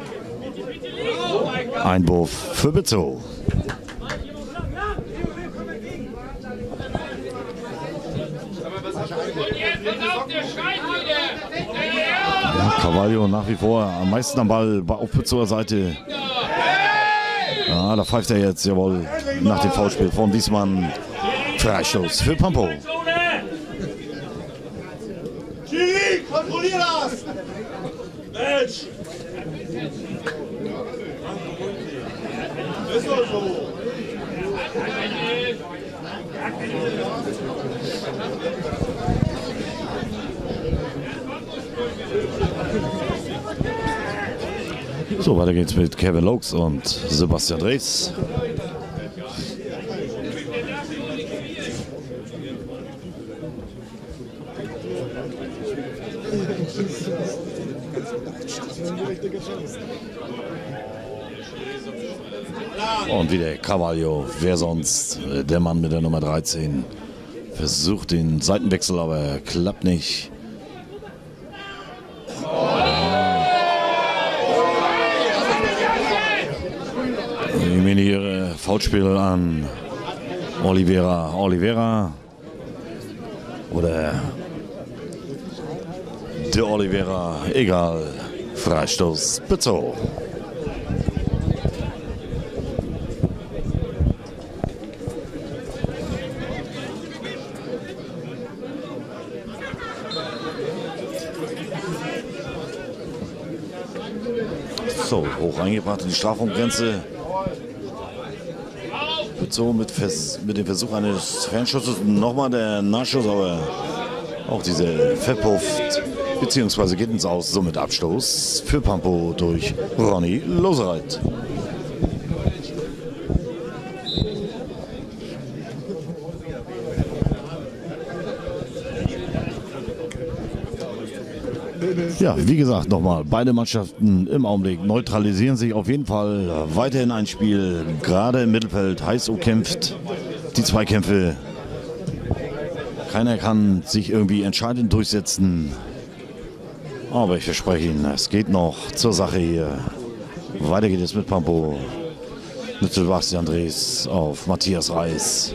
Einwurf für Bützow. Ja, Carvalho nach wie vor am meisten am Ball auf Bützower Seite. Ja, da pfeift er jetzt, jawohl, nach dem Foulspiel von Wiesmann. Freistoß für Pampo. Schiri, kontrollier das! Mensch! Ist doch so. So, weiter geht's mit Kevin Lokes und Sebastian Drees. Und wieder Carvalho, wer sonst? Der Mann mit der Nummer dreizehn. Versucht den Seitenwechsel, aber klappt nicht. Ich meine hier Foulspiel an Oliveira. Oliveira. Oder der Oliveira. Egal. Freistoß. Bezzo. So, hoch eingebracht in die Strafraumgrenze. So mit, Vers mit dem Versuch eines Fernschusses nochmal der Nachschuss, aber auch diese verpufft, beziehungsweise geht ins Aus, somit Abstoß für Pampo durch Ronny Losereit. Ja, wie gesagt, nochmal, beide Mannschaften im Augenblick neutralisieren sich auf jeden Fall. Weiterhin ein Spiel, gerade im Mittelfeld, heiß umkämpft. Die Zweikämpfe. Keiner kann sich irgendwie entscheidend durchsetzen. Aber ich verspreche Ihnen, es geht noch zur Sache hier. Weiter geht es mit Pampo. Mit Sebastian Drees auf Matthias Reis.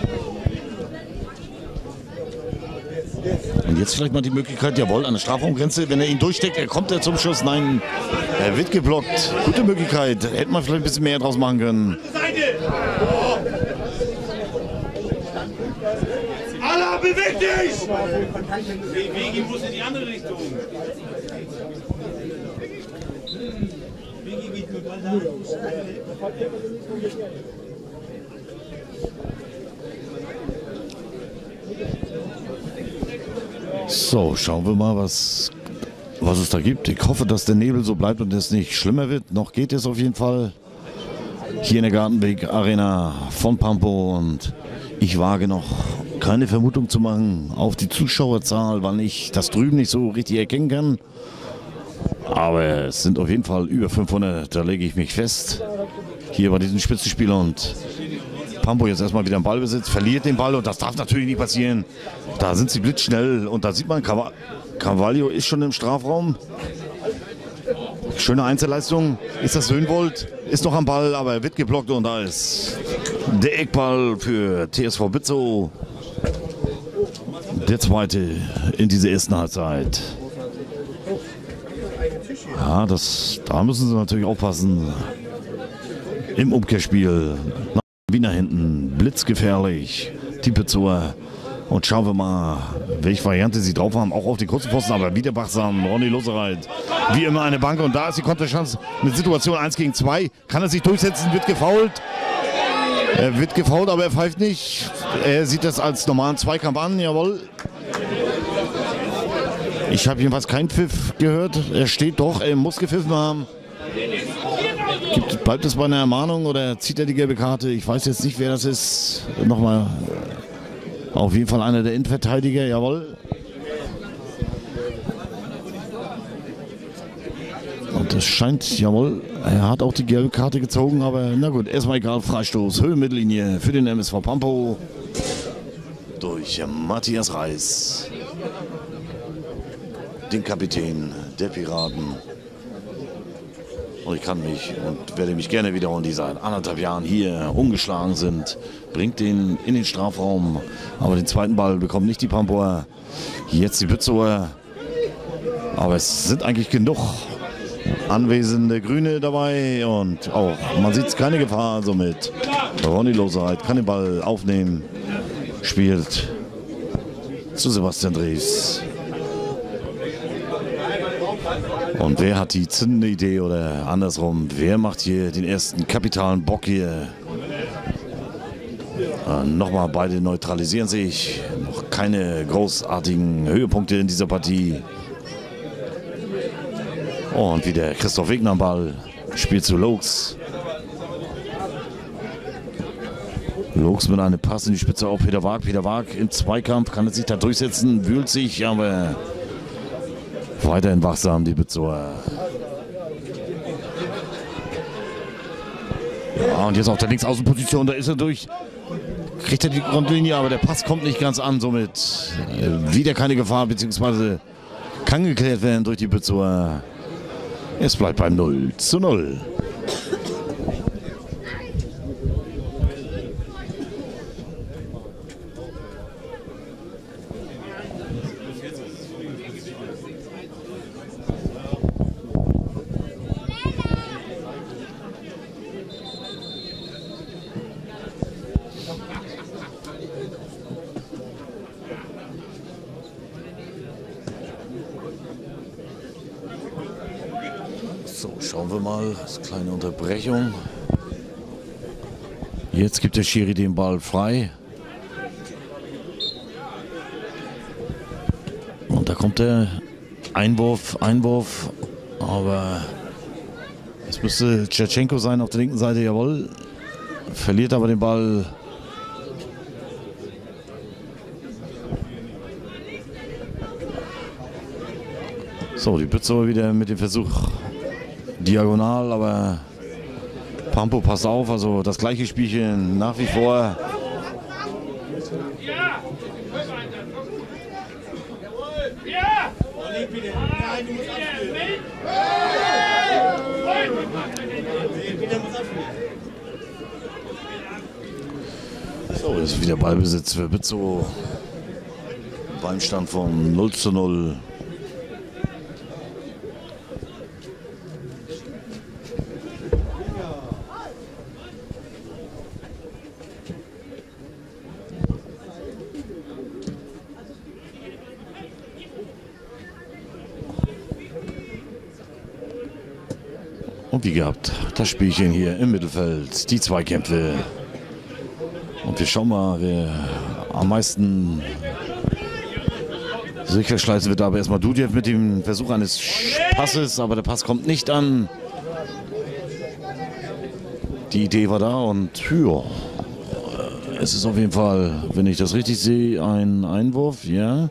Und jetzt vielleicht mal die Möglichkeit, jawohl, an der Strafraumgrenze, wenn er ihn durchsteckt, er kommt er zum Schuss, nein, er wird geblockt. Gute Möglichkeit, hätte man vielleicht ein bisschen mehr draus machen können. Allah, beweg dich! Wegi muss in die andere Richtung. Wegi geht mit weiter. So, schauen wir mal, was, was es da gibt. Ich hoffe, dass der Nebel so bleibt und es nicht schlimmer wird. Noch geht es auf jeden Fall hier in der Gartenweg Arena von Pampo. Und ich wage noch keine Vermutung zu machen auf die Zuschauerzahl, weil ich das drüben nicht so richtig erkennen kann. Aber es sind auf jeden Fall über fünfhundert, da lege ich mich fest. Hier bei diesem Spitzenspiel und Pampo jetzt erstmal wieder im Ballbesitz, verliert den Ball und das darf natürlich nicht passieren. Da sind sie blitzschnell und da sieht man, Carvalho ist schon im Strafraum. Schöne Einzelleistung. Ist das Höhenwold? Ist noch am Ball, aber er wird geblockt und da ist der Eckball für T S V Bützow. Der zweite in dieser ersten Halbzeit. Ja, das, da müssen sie natürlich aufpassen. Im Umkehrspiel. Wie nach hinten, blitzgefährlich, die Bützower. Und schauen wir mal, welche Variante sie drauf haben, auch auf die kurzen Pfosten, aber wieder wachsam, Ronny Losereit, wie immer eine Bank und da ist die Konterchance mit Situation eins gegen zwei, kann er sich durchsetzen, wird gefoult, er wird gefoult, aber er pfeift nicht, er sieht das als normalen Zweikampf an, jawohl. Ich habe jedenfalls keinen Pfiff gehört, er steht doch, er muss gepfiffen haben. Gibt, bleibt es bei einer Ermahnung oder zieht er die gelbe Karte? Ich weiß jetzt nicht, wer das ist. Nochmal, auf jeden Fall einer der Innenverteidiger, jawohl. Und das scheint, jawohl, er hat auch die gelbe Karte gezogen, aber na gut, erstmal egal, Freistoß, Höhenmittellinie für den M S V Pampo durch Matthias Reis, den Kapitän der Piraten. Und ich kann mich und werde mich gerne wiederholen, die seit anderthalb Jahren hier umgeschlagen sind. Bringt den in den Strafraum. Aber den zweiten Ball bekommt nicht die Pampoer. Jetzt die Bützower. Aber es sind eigentlich genug anwesende Grüne dabei. Und auch, man sieht es, keine Gefahr. Somit Ronny Losereit kann den Ball aufnehmen. Spielt zu Sebastian Drees. Und wer hat die zündende Idee oder andersrum, wer macht hier den ersten kapitalen Bock hier? Äh, Nochmal, beide neutralisieren sich. Noch keine großartigen Höhepunkte in dieser Partie. Und wieder Christoph Wegner am Ball. Spielt zu Lokes. Lokes mit einem Pass in die Spitze auf Peter Waag. Peter Waag im Zweikampf kann er sich da durchsetzen, wühlt sich, aber Weiterhin wachsam, die Bützower. Ja, und jetzt auf der Linksaußenposition, da ist er durch. Kriegt er die Grundlinie, aber der Pass kommt nicht ganz an. Somit äh, wieder keine Gefahr, beziehungsweise kann geklärt werden durch die Bützower. Es bleibt beim null zu null. So, schauen wir mal. Das ist eine kleine Unterbrechung. Jetzt gibt der Schiri den Ball frei. Und da kommt der Einwurf, Einwurf. Aber es müsste Tschetschenko sein auf der linken Seite, jawohl. Verliert aber den Ball. So, die Bützower wieder mit dem Versuch diagonal, aber Pampo passt auf, also das gleiche Spielchen nach wie vor. So, das ist wieder Ballbesitz für Bützow beim Stand von null zu null. Und wie gehabt, das Spielchen hier im Mittelfeld, die Zweikämpfe. Und wir schauen mal, wer am meisten sich verschleißen wird. Aber erstmal Dudjev mit dem Versuch eines Passes, aber der Pass kommt nicht an. Die Idee war da und ja, es ist auf jeden Fall, wenn ich das richtig sehe, ein Einwurf, ja.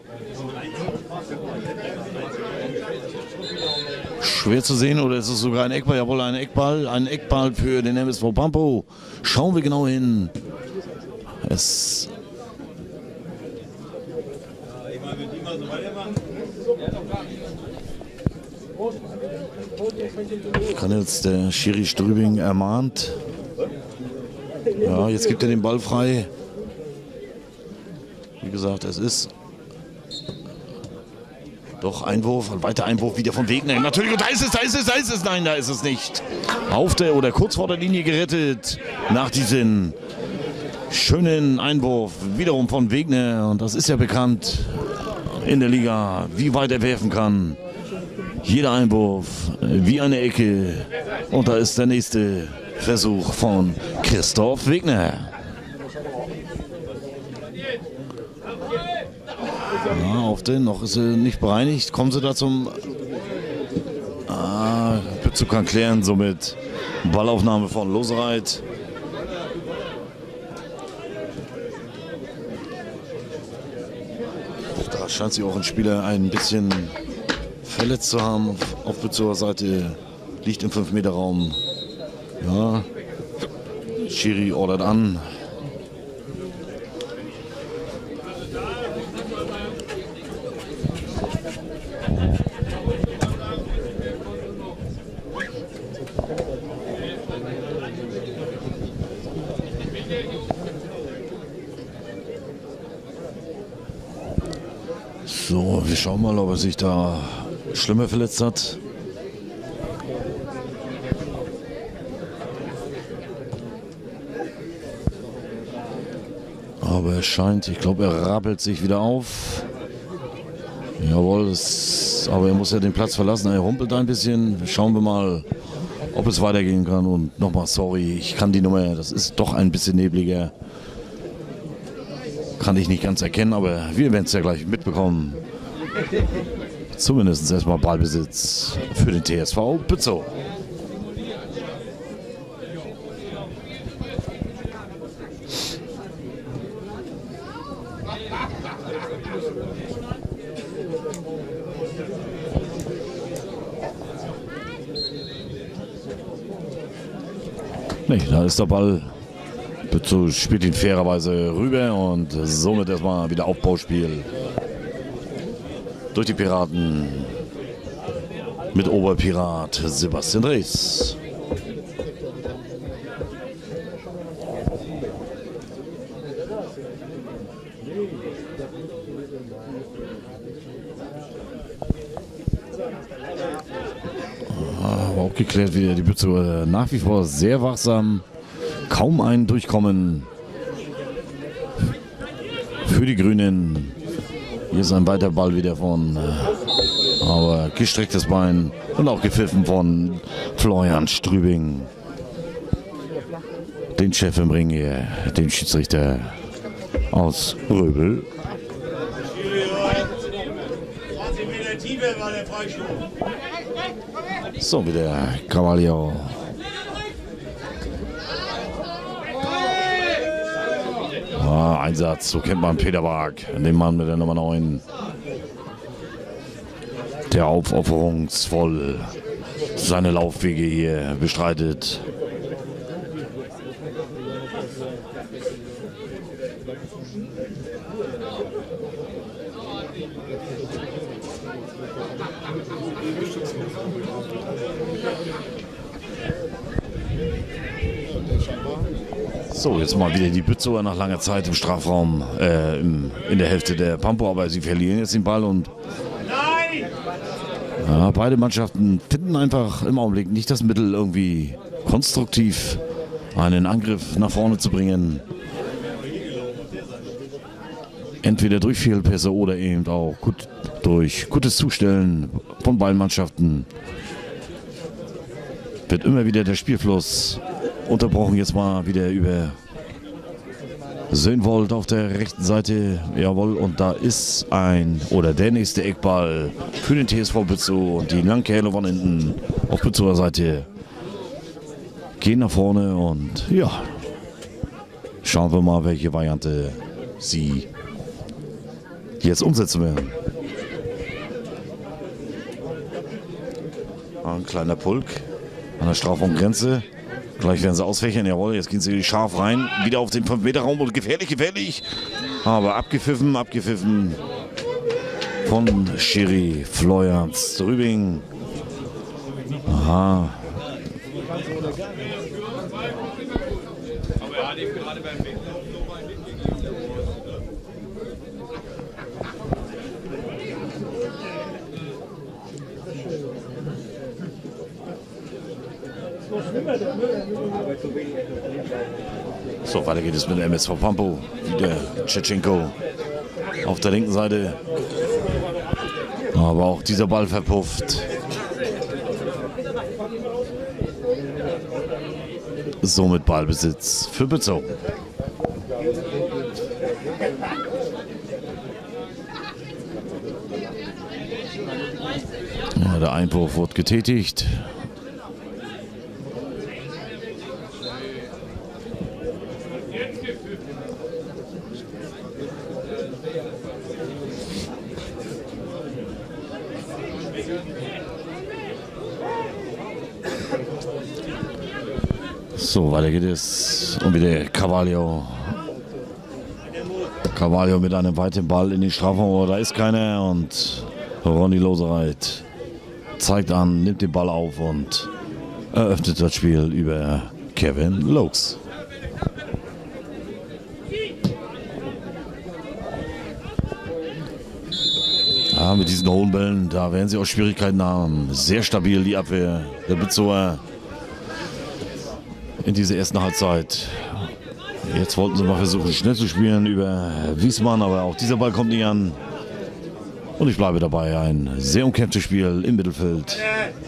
Schwer zu sehen, oder ist es sogar ein Eckball? Jawohl, ein Eckball. Ein Eckball für den M S V Pampo. Schauen wir genau hin. Es kann jetzt der Schiri Strübing ermahnt. Ja, jetzt gibt er den Ball frei. Wie gesagt, es ist doch Einwurf, ein weiter Einwurf wieder von Wegner. Natürlich, und da ist es, da ist es, da ist es. Nein, da ist es nicht. Auf der oder kurz vor der Linie gerettet nach diesem schönen Einwurf. Wiederum von Wegner. Und das ist ja bekannt in der Liga, wie weit er werfen kann. Jeder Einwurf wie eine Ecke. Und da ist der nächste Versuch von Christoph Wegner. Ja, auf den, noch ist er nicht bereinigt. Kommen sie da zum ah, Bützow kann klären, somit Ballaufnahme von Losereit. Da scheint sich auch ein Spieler ein bisschen verletzt zu haben. Auf, auf Bützower Seite liegt im fünf Meter Raum. Ja, Schiri ordert an. So, wir schauen mal, ob er sich da schlimmer verletzt hat. Aber er scheint, ich glaube, er rappelt sich wieder auf. Jawohl, das, aber er muss ja den Platz verlassen. Er humpelt ein bisschen. Schauen wir mal, ob es weitergehen kann. Und nochmal, sorry, ich kann die Nummer, das ist doch ein bisschen nebliger. Kann ich nicht ganz erkennen, aber wir werden es ja gleich mitbekommen. Zumindest erstmal Ballbesitz für den T S V Bützow. Nee, da ist der Ball. Bützow spielt ihn fairerweise rüber und somit erstmal wieder Aufbauspiel durch die Piraten mit Oberpirat Sebastian Drees. Aber auch geklärt wieder die Bützow nach wie vor sehr wachsam. Kaum ein Durchkommen für die Grünen. Hier ist ein weiter Ball wieder von, aber gestrecktes Bein und auch gepfiffen von Florian Strübing. Den Chef im Ring hier, den Schiedsrichter aus Röbel. zwanzig Meter tiefer war der Freistoß. So, wieder Cavallio. Ah, Einsatz, so kennt man Peter Bark, den Mann mit der Nummer neun. Der aufopferungsvoll seine Laufwege hier bestreitet. So, jetzt mal wieder die Bützower nach langer Zeit im Strafraum, äh, im, in der Hälfte der Pampo, aber sie verlieren jetzt den Ball und ja, beide Mannschaften finden einfach im Augenblick nicht das Mittel, irgendwie konstruktiv einen Angriff nach vorne zu bringen. Entweder durch Fehlpässe oder eben auch gut, durch gutes Zustellen von beiden Mannschaften wird immer wieder der Spielfluss unterbrochen. Jetzt mal wieder über Söhnwold auf der rechten Seite. Jawohl, und da ist ein oder der nächste Eckball für den T S V Bützow und die Langkerle von hinten auf Bützower Seite gehen nach vorne und ja, schauen wir mal, welche Variante sie jetzt umsetzen werden. Ein kleiner Pulk an der Strafraumgrenze. Gleich werden sie ausfächern, jawohl, jetzt gehen sie scharf rein, wieder auf den fünf Meter Raum und gefährlich, gefährlich. Aber abgepfiffen, abgepfiffen von Schiri Florian Strübing. Aha. So, weiter geht es mit dem M S V Pampo. Wieder Tschetschenko auf der linken Seite. Aber auch dieser Ball verpufft. Somit Ballbesitz für Bützow. Ja, der Einwurf wird getätigt. So, weiter geht es. Und wieder Cavallio. Cavallio mit einem weiten Ball in den Strafraum, aber da ist keiner. Und Ronny Losereit zeigt an, nimmt den Ball auf und eröffnet das Spiel über Kevin Lokes. Ja, mit diesen hohen Bällen, da werden sie auch Schwierigkeiten haben. Sehr stabil die Abwehr der Bützower in dieser ersten Halbzeit. Jetzt wollten sie mal versuchen, schnell zu spielen über Wiesmann, aber auch dieser Ball kommt nicht an. Und ich bleibe dabei, ein sehr umkämpftes Spiel im Mittelfeld.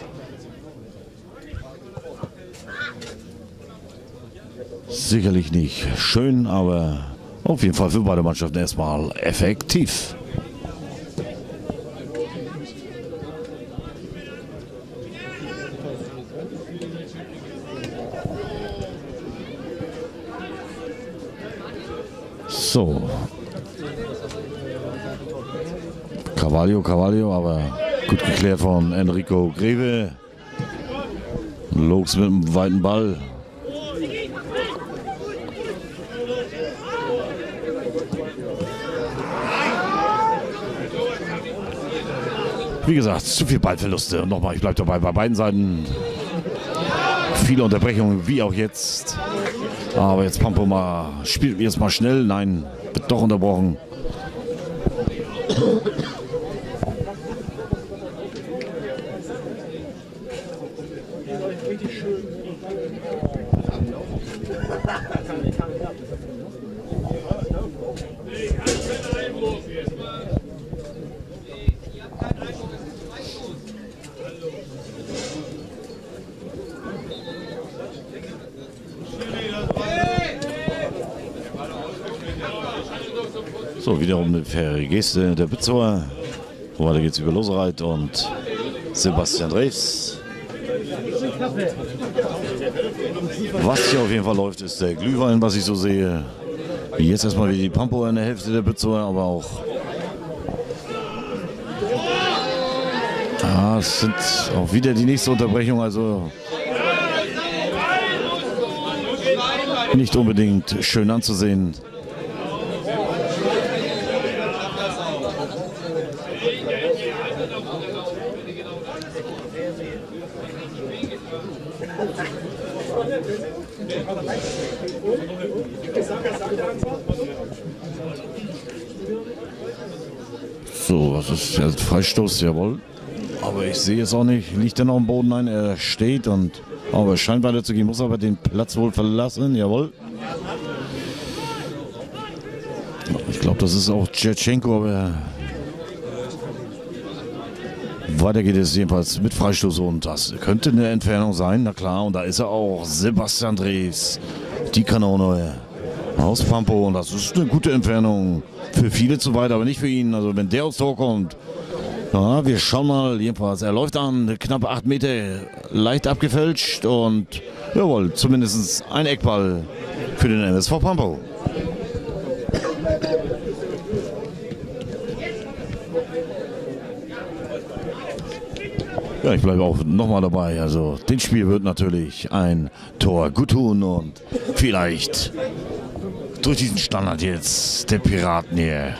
Sicherlich nicht schön, aber auf jeden Fall für beide Mannschaften erstmal effektiv. So. Cavallio, Cavallio, aber gut geklärt von Enrico Greve. Lokes mit einem weiten Ball. Wie gesagt, zu viel Ballverluste. Und nochmal, ich bleibe dabei, bei beiden Seiten viele Unterbrechungen, wie auch jetzt. Aber jetzt Pampo mal, spielt jetzt mal schnell. Nein, wird doch unterbrochen. So, wiederum eine faire Geste der Bützower. Weiter geht's über Losereit und Sebastian Drews. Was hier auf jeden Fall läuft, ist der Glühwein, was ich so sehe. Jetzt erstmal wieder die Pampo in der Hälfte der Bützower, aber auch. Ah, es sind auch wieder die nächste Unterbrechung, also nicht unbedingt schön anzusehen. So, was ist der Freistoß? Jawohl. Aber ich sehe es auch nicht. Liegt er noch am Boden? Nein, er steht und. Aber es scheint weiter zu gehen, muss aber den Platz wohl verlassen. Jawohl. Ich glaube, das ist auch Tschetschenko, aber. Weiter geht es jedenfalls mit Freistoß und das könnte eine Entfernung sein, na klar. Und da ist er auch, Sebastian Drews, die Kanone aus Pampo. Und das ist eine gute Entfernung, für viele zu weit, aber nicht für ihn. Also wenn der aufs Tor kommt, ja, wir schauen mal, jedenfalls, er läuft an, knapp acht Meter, leicht abgefälscht und jawohl, zumindest ein Eckball für den M S V Pampo. Ja, ich bleibe auch nochmal dabei. Also, dem Spiel wird natürlich ein Tor gut tun und vielleicht durch diesen Standard jetzt der Piraten hier.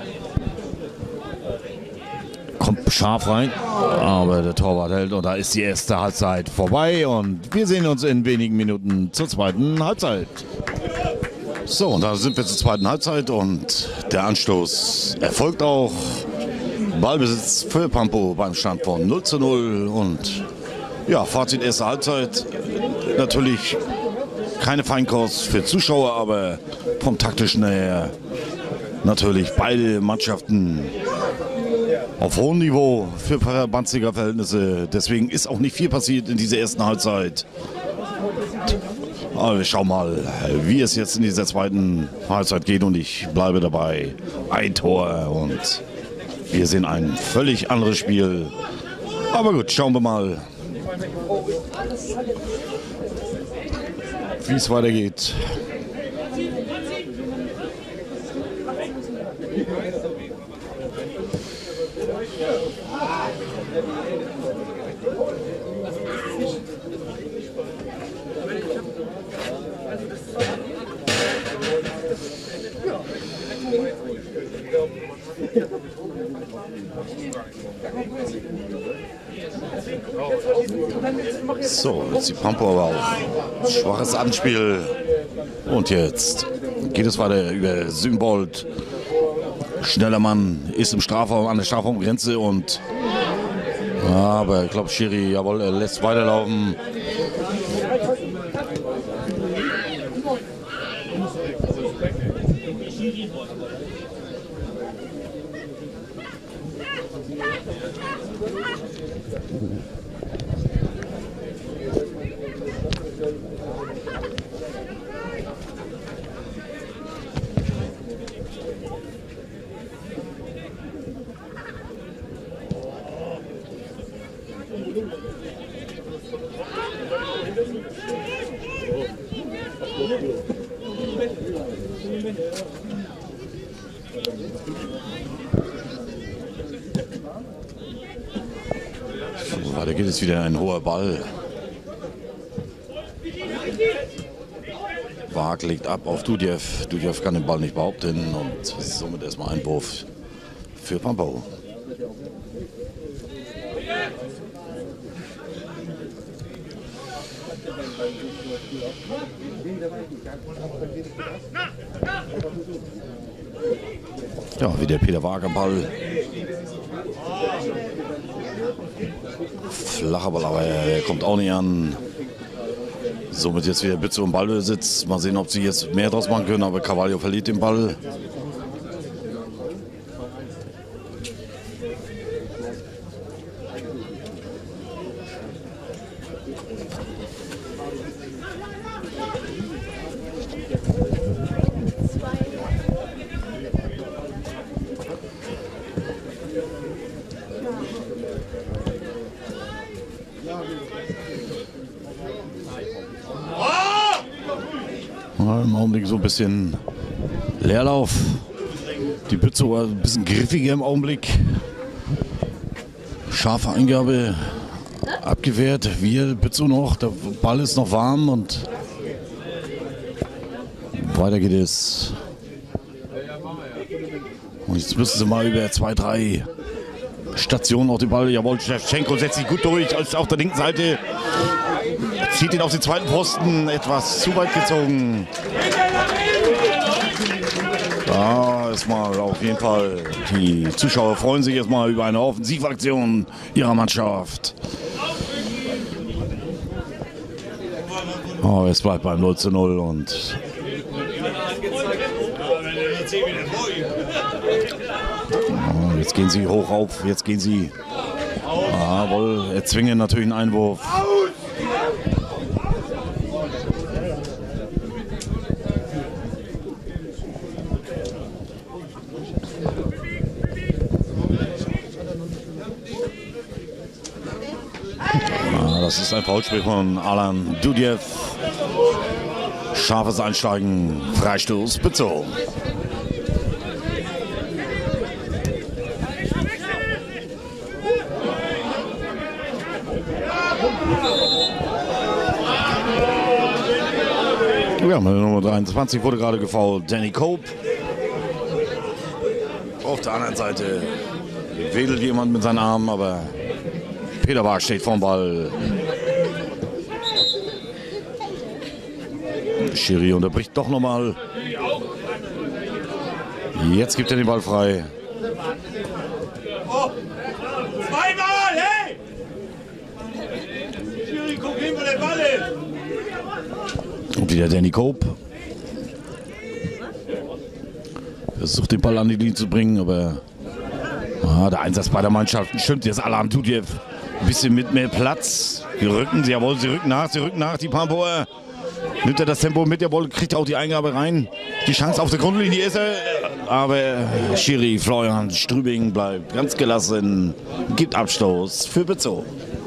Kommt scharf rein, aber der Torwart hält und da ist die erste Halbzeit vorbei und wir sehen uns in wenigen Minuten zur zweiten Halbzeit. So, und da sind wir zur zweiten Halbzeit und der Anstoß erfolgt auch. Ballbesitz für Pampo beim Stand von null zu null und ja, Fazit erste Halbzeit. Natürlich keine Feinkost für Zuschauer, aber vom taktischen her natürlich beide Mannschaften auf hohem Niveau für Verbandsliga-Verhältnisse. Deswegen ist auch nicht viel passiert in dieser ersten Halbzeit. Aber wir schauen mal, wie es jetzt in dieser zweiten Halbzeit geht und ich bleibe dabei. Ein Tor und wir sehen ein völlig anderes Spiel. Aber gut, schauen wir mal, wie es weitergeht. So, jetzt die Pampo aber auch. Schwaches Anspiel. Und jetzt geht es weiter über Symbold. Schneller Mann ist im Strafraum, an der Strafraumgrenze und aber ich glaube Schiri, jawohl, er lässt weiterlaufen. So, da geht es wieder ein hoher Ball. Wag legt ab auf Dudjev. Dudjev kann den Ball nicht behaupten und somit erstmal Einwurf für Pampo. Ja, wie der Peter Wager Ball. Flacher Ball, aber er kommt auch nicht an. Somit jetzt wieder Bützow im Ballbesitz. Mal sehen, ob sie jetzt mehr draus machen können, aber Carvalho verliert den Ball. Ja, im Augenblick so ein bisschen Leerlauf. Die Bützower ein bisschen griffiger im Augenblick. Scharfe Eingabe abgewehrt. Wir, Bützow noch. Der Ball ist noch warm und weiter geht es. Und jetzt müssen sie mal über zwei, drei Stationen auf den Ball. Jawohl, Schewtschenko setzt sich gut durch. Als auf der linken Seite. Zieht ihn auf den zweiten Pfosten. Etwas zu weit gezogen. Da ist mal auf jeden Fall. Die Zuschauer freuen sich jetzt mal über eine Offensivaktion ihrer Mannschaft. Oh, es bleibt beim null zu null und oh, jetzt gehen sie hoch auf, jetzt gehen sie. Jawohl, erzwingen natürlich einen Einwurf. Das ist ein Foulspiel von Alan Dudjev. Scharfes Einsteigen, Freistoß, Bützow. Ja, mit Nummer dreiundzwanzig wurde gerade gefoult, Danny Cope. Auf der anderen Seite wedelt jemand mit seinen Armen, aber Peter Wager steht vorm Ball. Schiri unterbricht doch nochmal. Jetzt gibt er den Ball frei. Oh, zweimal, hey! Schiri, guck hin, wo der Ball ist. Und wieder Danny Cope. Versucht den Ball an die Linie zu bringen, aber ah, der Einsatz beider Mannschaften stimmt. Jetzt Alan Dudjev ein bisschen mit mehr Platz. Die rücken, sie, jawohl, sie rücken nach, sie rücken nach, die Pampoer. Nimmt er das Tempo mit, jawohl, kriegt auch die Eingabe rein. Die Chance auf der Grundlinie ist er. Aber Schiri, Florian Strübing bleibt ganz gelassen. Gibt Abstoß für Bützow.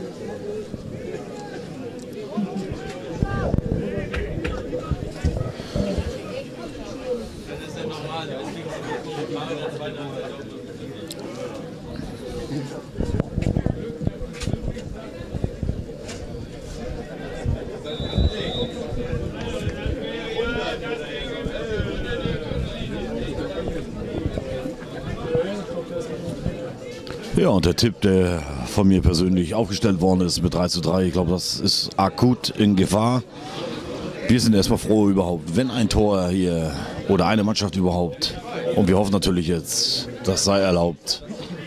Ja, und der Tipp, der von mir persönlich aufgestellt worden ist mit drei zu drei, ich glaube, das ist akut in Gefahr. Wir sind erstmal froh überhaupt, wenn ein Tor hier oder eine Mannschaft überhaupt. Und wir hoffen natürlich jetzt, das sei erlaubt.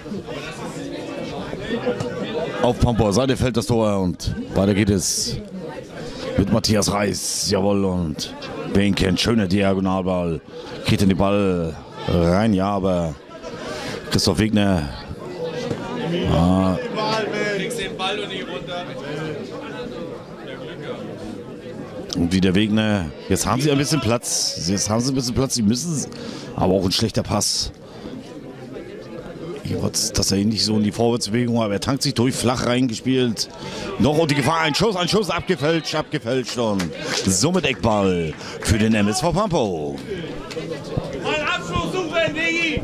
Auf Pampoer Seite fällt das Tor und weiter geht es mit Matthias Reis. Jawohl, und wer ihn kennt, schöner Diagonalball. Kriegt in den Ball rein, ja, aber Christoph Wegner. Ah. Und wieder Wegner. Jetzt haben sie ein bisschen Platz. Jetzt haben sie ein bisschen Platz. Sie müssen es. Aber auch ein schlechter Pass. Dass er ihn nicht so in die Vorwärtsbewegung, aber er tankt sich durch, flach reingespielt. Noch und die Gefahr, ein Schuss, ein Schuss, abgefälscht, abgefälscht und somit Eckball für den M S V Pampow. Mal Abschluss suchen, Digi!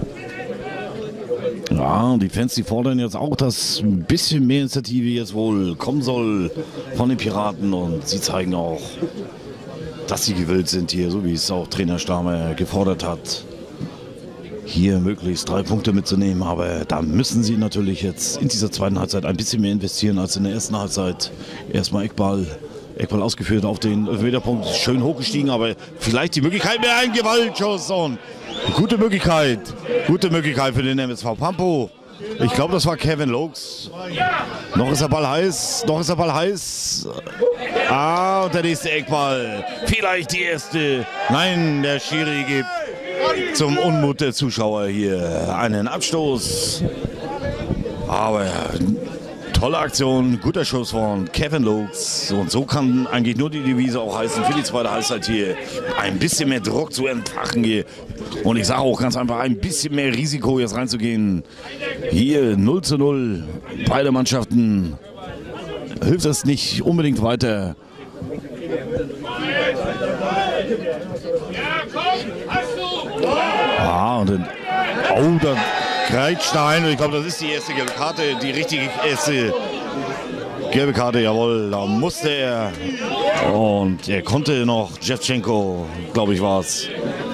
Ja, und die Fans, die fordern jetzt auch, dass ein bisschen mehr Initiative jetzt wohl kommen soll von den Piraten und sie zeigen auch, dass sie gewillt sind hier, so wie es auch Trainer Stamer gefordert hat, hier möglichst drei Punkte mitzunehmen, aber da müssen sie natürlich jetzt in dieser zweiten Halbzeit ein bisschen mehr investieren als in der ersten Halbzeit. Erstmal Eckball, Eckball ausgeführt auf den Elfmeterpunkt. Schön hochgestiegen, aber vielleicht die Möglichkeit mehr ein Gewaltschuss. Und gute Möglichkeit. Gute Möglichkeit für den M S V Pampo. Ich glaube, das war Kevin Lokes. Noch ist der Ball heiß. Noch ist der Ball heiß. Ah, und der nächste Eckball. Vielleicht die erste. Nein, der Schiri gibt zum Unmut der Zuschauer hier einen Abstoß. Aber tolle Aktion, guter Schuss von Kevin Lokes. Und so kann eigentlich nur die Devise auch heißen für die zweite Halbzeit hier. Ein bisschen mehr Druck zu entfachen hier. Und ich sage auch ganz einfach, ein bisschen mehr Risiko jetzt reinzugehen. Hier null zu null. Beide Mannschaften hilft es nicht unbedingt weiter. Ah, und dann, oh, dann Kreitstein. Ich glaube, das ist die erste gelbe Karte, die richtige erste gelbe Karte, jawohl. Da musste er. Und er konnte noch, Shevchenko, glaube ich, war es.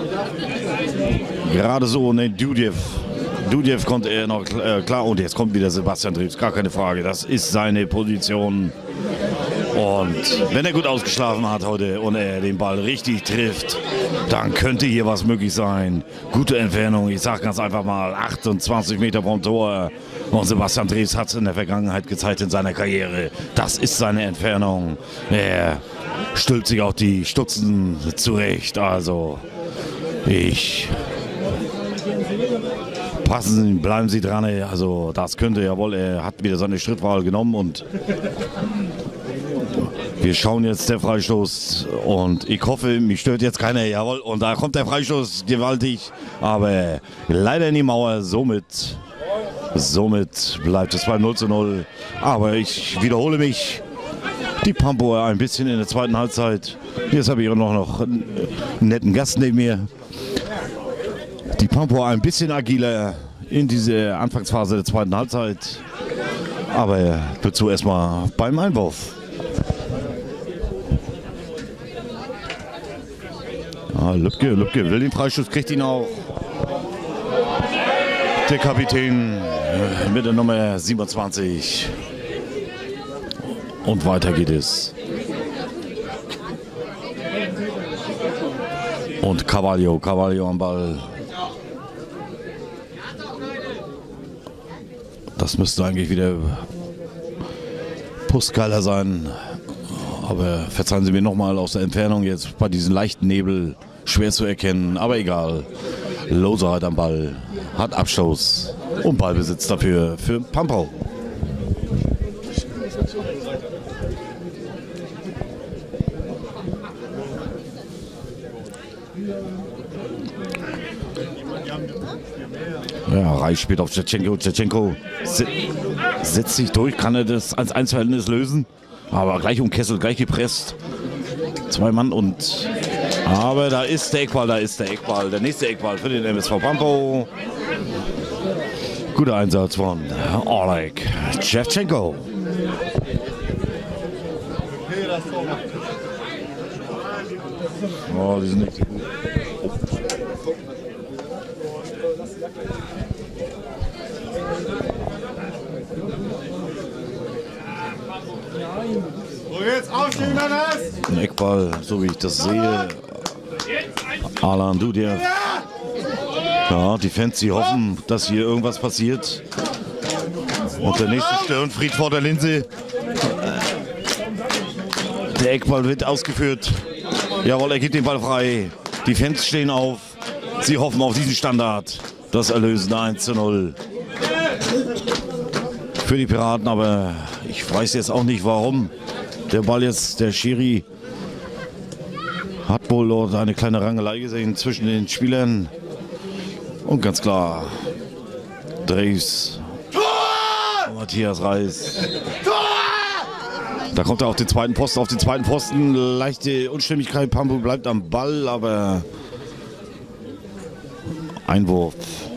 Gerade so, ne, Dudjev. Dudjev konnte er noch, äh, klar, und jetzt kommt wieder Sebastian Dreves, gar keine Frage. Das ist seine Position. Und wenn er gut ausgeschlafen hat heute und er den Ball richtig trifft, dann könnte hier was möglich sein. Gute Entfernung, ich sage ganz einfach mal achtundzwanzig Meter vom Tor. Und Sebastian Dreves hat es in der Vergangenheit gezeigt in seiner Karriere. Das ist seine Entfernung. Er stülpt sich auch die Stutzen zurecht. Also ich... Passen Sie, bleiben Sie dran. Also das könnte, jawohl, er hat wieder seine Schrittwahl genommen und wir schauen jetzt der Freistoß und ich hoffe, mich stört jetzt keiner, jawohl, und da kommt der Freistoß gewaltig, aber leider in die Mauer, somit, somit bleibt es bei null zu null, aber ich wiederhole mich, die Pampoer ein bisschen in der zweiten Halbzeit, jetzt habe ich auch noch, noch einen netten Gast neben mir, die Pampoer ein bisschen agiler in diese Anfangsphase der zweiten Halbzeit, aber dazu erstmal beim Einwurf. Ah, Lübke, Lübke will den Freistoß, kriegt ihn auch. Der Kapitän mit der Nummer siebenundzwanzig. Und weiter geht es. Und Carvalho, Carvalho am Ball. Das müsste eigentlich wieder Pustkeiler sein. Aber verzeihen Sie mir nochmal aus der Entfernung jetzt bei diesem leichten Nebel schwer zu erkennen. Aber egal. Loser hat am Ball, hat Abstoß und Ballbesitz dafür für Pampo. Ja, Reich spielt auf Shevchenko. Shevchenko setzt sich durch, kann er das eins eins Verhältnis lösen. Aber gleich umkesselt, gleich gepresst. Zwei Mann und... Aber da ist der Eckball, da ist der Eckball. Der nächste Eckball für den M S V Pampo. Guter Einsatz von Oleg Shevchenko. Oh, die sind nicht so gut. Jetzt aufstehen, Mannes! Ein Eckball, so wie ich das sehe. Alan Dudjev. Ja, die Fans, die hoffen, dass hier irgendwas passiert. Und der nächste Störenfried vor der Linse. Der Eckball wird ausgeführt. Jawohl, er gibt den Ball frei. Die Fans stehen auf. Sie hoffen auf diesen Standard. Das erlösende eins zu null. Für die Piraten, aber ich weiß jetzt auch nicht, warum der Ball jetzt, der Schiri hat wohl dort eine kleine Rangelei gesehen zwischen den Spielern. Und ganz klar, Dreves, Matthias Reis. Da kommt er auf den zweiten Posten, auf den zweiten Posten. Leichte Unstimmigkeit, Pampo bleibt am Ball, aber Einwurf.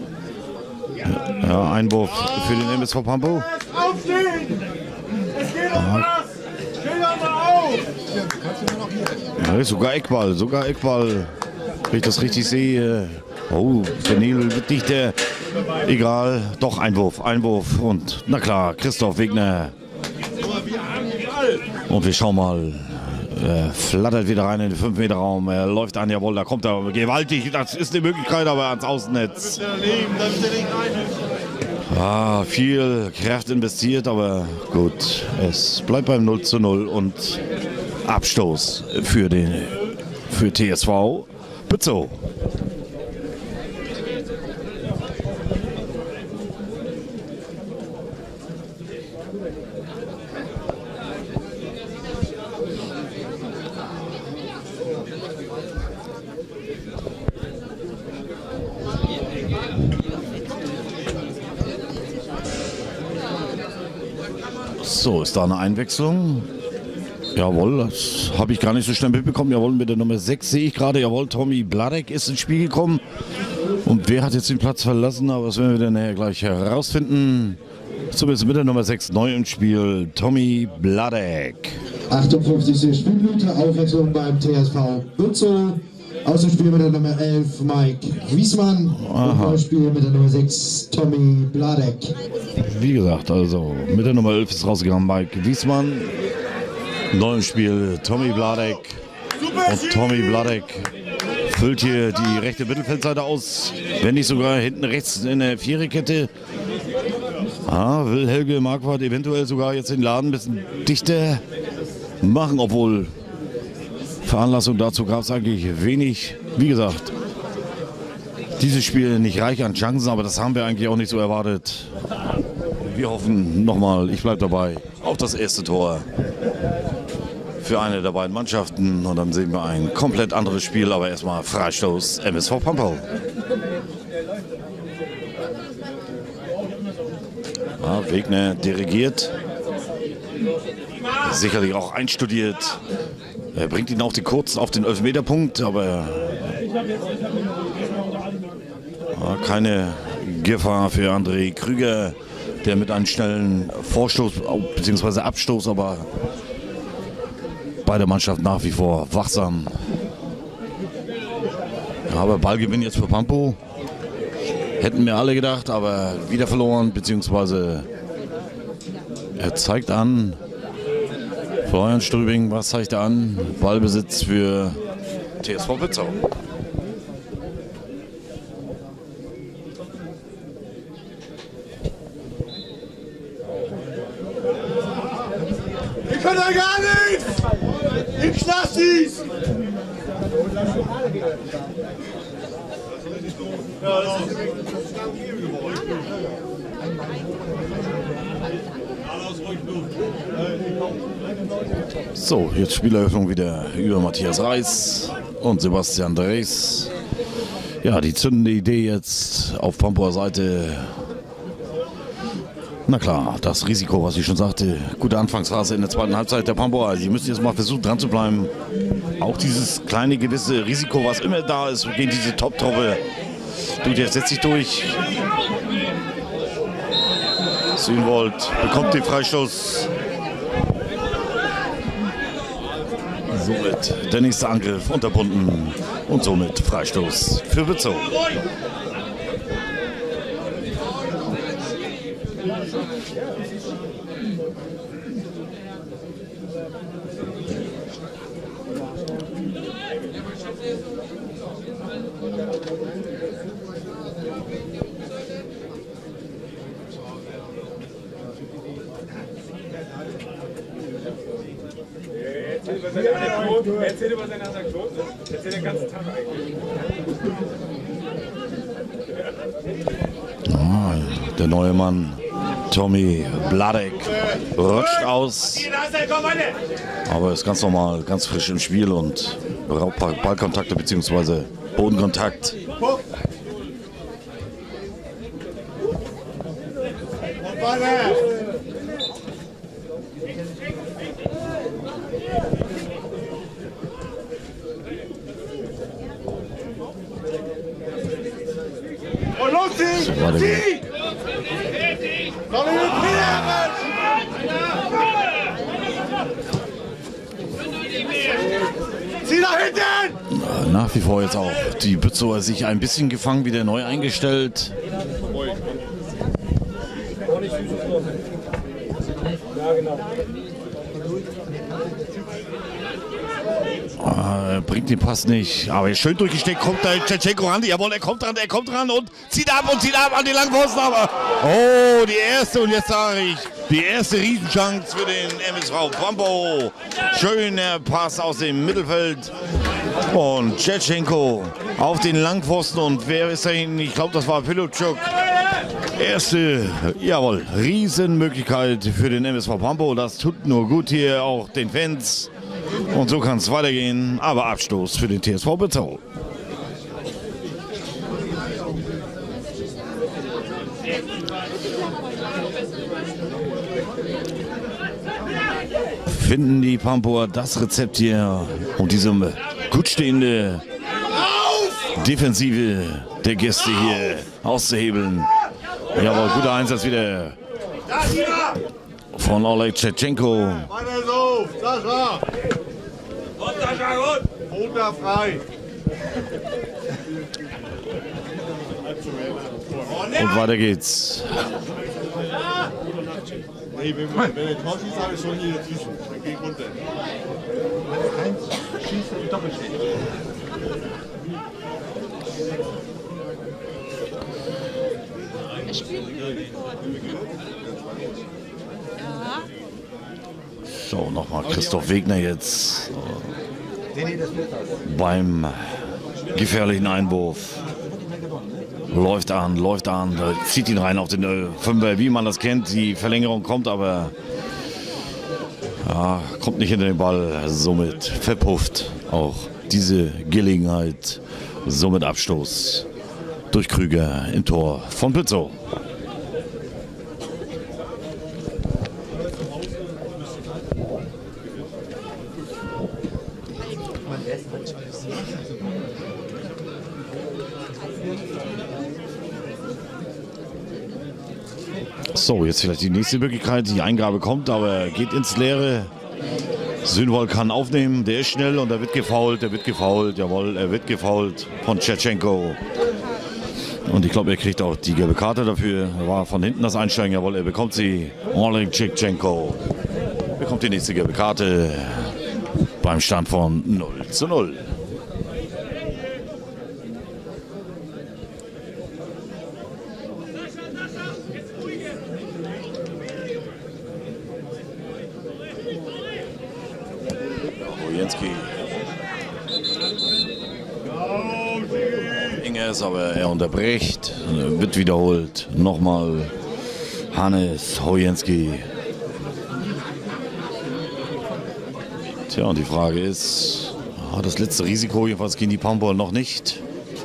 Ja, Einwurf für den M S V Pampo. Aufstehen! Es geht um was! Steh doch mal auf! Ja, sogar Eckball, sogar Eckball. Wenn ich das richtig sehe. Oh, der Nebel wird dichter. Egal, doch Einwurf, Einwurf. Und na klar, Christoph Wegner. Und wir schauen mal. Er flattert wieder rein in den fünf Meter Raum. Er läuft an, jawohl, da kommt er gewaltig. Das ist eine Möglichkeit, aber ans Außennetz. Ah, viel Kraft investiert, aber gut. Es bleibt beim null zu null und Abstoß für, den, für T S V Bützow. So, ist da eine Einwechslung? Jawohl, das habe ich gar nicht so schnell mitbekommen. Jawohl, mit der Nummer sechs sehe ich gerade. Jawohl, Tommy Bladek ist ins Spiel gekommen. Und wer hat jetzt den Platz verlassen? Aber das werden wir dann nachher gleich herausfinden. Zumindest mit der Nummer sechs neu im Spiel, Tommy Bladek. achtundfünfzigste Spielminute, Aufwechslung beim T S V Bützow. Aus dem Spiel mit der Nummer elf Mike Wiesmann. Und neues Spiel mit der Nummer sechs Tommy Bladek. Wie gesagt, also mit der Nummer elf ist rausgegangen Mike Wiesmann. Neues Spiel Tommy Bladek. Und Tommy Bladek füllt hier die rechte Mittelfeldseite aus. Wenn nicht sogar hinten rechts in der Viererkette. Ah, will Helge Marquardt eventuell sogar jetzt den Laden ein bisschen dichter machen, obwohl Veranlassung dazu gab es eigentlich wenig. Wie gesagt, dieses Spiel nicht reich an Chancen, aber das haben wir eigentlich auch nicht so erwartet. Wir hoffen nochmal, ich bleibe dabei, auf das erste Tor für eine der beiden Mannschaften. Und dann sehen wir ein komplett anderes Spiel, aber erstmal Freistoß M S V Pampow. Ja, Wegner dirigiert. Sicherlich auch einstudiert. Er bringt ihn auch die kurz auf den Elfmeterpunkt, aber ja, keine Gefahr für André Krüger, der mit einem schnellen Vorstoß bzw. Abstoß, aber beide Mannschaften nach wie vor wachsam. Ja, aber Ballgewinn jetzt für Pampow. Hätten wir alle gedacht, aber wieder verloren, beziehungsweise er zeigt an, Florian Strübing, was zeigt er an? Ballbesitz für T S V Bützow. Ihr könnt ja gar nichts! Ihr Knastis! Ja, das ist So, jetzt Spieleröffnung wieder über Matthias Reis und Sebastian Drees. Ja, die zündende Idee jetzt auf Pampower Seite. Na klar, das Risiko, was ich schon sagte, gute Anfangsphase in der zweiten Halbzeit der Pampower. Sie müssen jetzt mal versuchen, dran zu bleiben. Auch dieses kleine gewisse Risiko, was immer da ist gegen diese Top-Truppe. Du, der setzt sich durch. Sünwold bekommt den Freistoß. Somit der nächste Angriff unterbunden und somit Freistoß für Bützow. Erzähl über seine Anekdote. Erzähl den ganzen Tag eigentlich. Ah, der neue Mann, Tommy Bladek, rutscht aus. Aber ist ganz normal, ganz frisch im Spiel und Ballkontakte bzw. Bodenkontakt. Und los, zieh! Zieh! Komm in den Zieh nach hinten! Nach wie vor jetzt auch die Bützower sich ein bisschen gefangen, wieder neu eingestellt. Ah, bringt den Pass nicht, aber schön durchgesteckt, kommt da Tschetschenko ran, jawohl, er kommt ran, er kommt ran und zieht ab und zieht ab an die Langpfosten, aber oh, die erste, und jetzt sage ich, die erste Riesenchance für den M S V Pampo. Schöner Pass aus dem Mittelfeld und Tschetschenko auf den Langpfosten, und wer ist dahin? Ich glaube, das war Pilutschuk. Erste, jawohl, Riesenmöglichkeit für den M S V Pampo, das tut nur gut hier auch den Fans. Und so kann es weitergehen, aber Abstoß für den T S V Bützau. Finden die Pampoer das Rezept hier, um diese gut stehende Defensive der Gäste hier auszuhebeln. Jawohl, guter Einsatz wieder von Oleg Tschetschenko. Weiter so, Sascha! Und Sascha, gut! Motor frei! Und weiter geht's. Nee, wenn, wenn der Tor schießt, habe ich schon hier dazwischen. Dann geh runter. Schießt und Doppelstich. So, nochmal Christoph Wegner jetzt beim gefährlichen Einwurf. Läuft an, läuft an, zieht ihn rein auf den äh, Fünfer, wie man das kennt. Die Verlängerung kommt, aber ja, kommt nicht hinter den Ball. Somit verpufft auch diese Gelegenheit. Somit Abstoß durch Krüger im Tor von Bützau. So, jetzt vielleicht die nächste Möglichkeit. Die Eingabe kommt, aber geht ins Leere. Sönwold kann aufnehmen, der ist schnell und er wird gefoult, er wird gefoult, jawohl, er wird gefoult von Tschetschenko. Und ich glaube, er kriegt auch die gelbe Karte dafür. Er war von hinten das Einsteigen, jawohl, er bekommt sie. Oleg Tschetschenko bekommt die nächste gelbe Karte beim Stand von null zu null. Ingers, aber er unterbricht, wird wiederholt. Nochmal Hannes Hojenski. Tja, und die Frage ist, das letzte Risiko jedenfalls gegen die Pampoer noch nicht.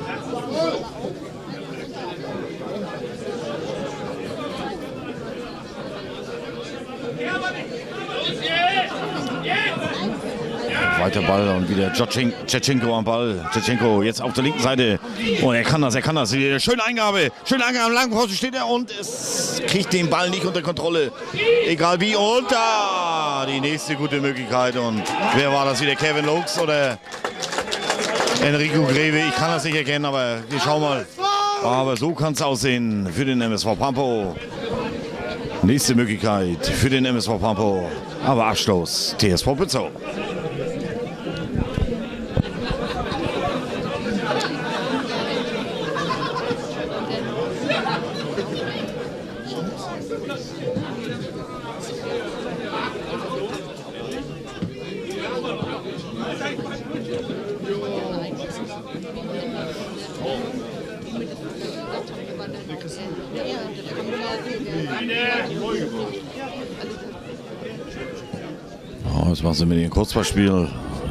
Weiter Ball und wieder Tschetschenko am Ball. Tschetschenko jetzt auf der linken Seite. Und er kann das, er kann das. Schöne Eingabe. Schöne Eingabe am langen Pfosten steht er und es kriegt den Ball nicht unter Kontrolle. Egal wie. Und da die nächste gute Möglichkeit. Und wer war das wieder? Kevin Lux oder Enrico Greve? Ich kann das nicht erkennen, aber wir schauen mal. Aber so kann es aussehen für den M S V Pampo. Nächste Möglichkeit für den M S V Pampo. Aber Abschluss T S V Bützau. Oh, jetzt machen sie mit dem Kurzballspiel.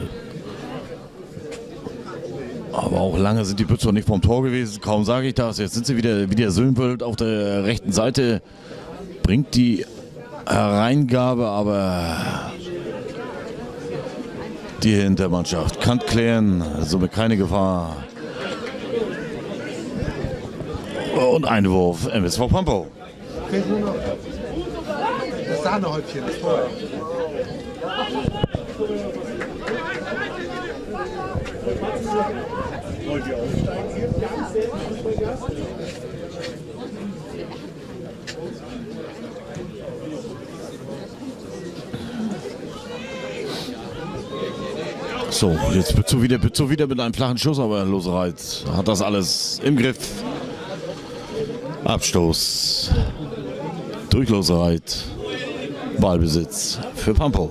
Aber auch lange sind die Bützauer nicht vom Tor gewesen. Kaum sage ich das. Jetzt sind sie wieder, wieder Sönwold auf der rechten Seite. Bringt die Hereingabe, aber die Hintermannschaft kann klären. Somit keine Gefahr. Und Einwurf M S V Pampo. Das Sahnehäubchen, das Tor. Wollt ihr aufsteigen hier? So, jetzt Bützow wieder, Bützow wieder mit einem flachen Schuss, aber Losereit hat das alles im Griff. Abstoß durch Losereit. Ballbesitz für Pampo.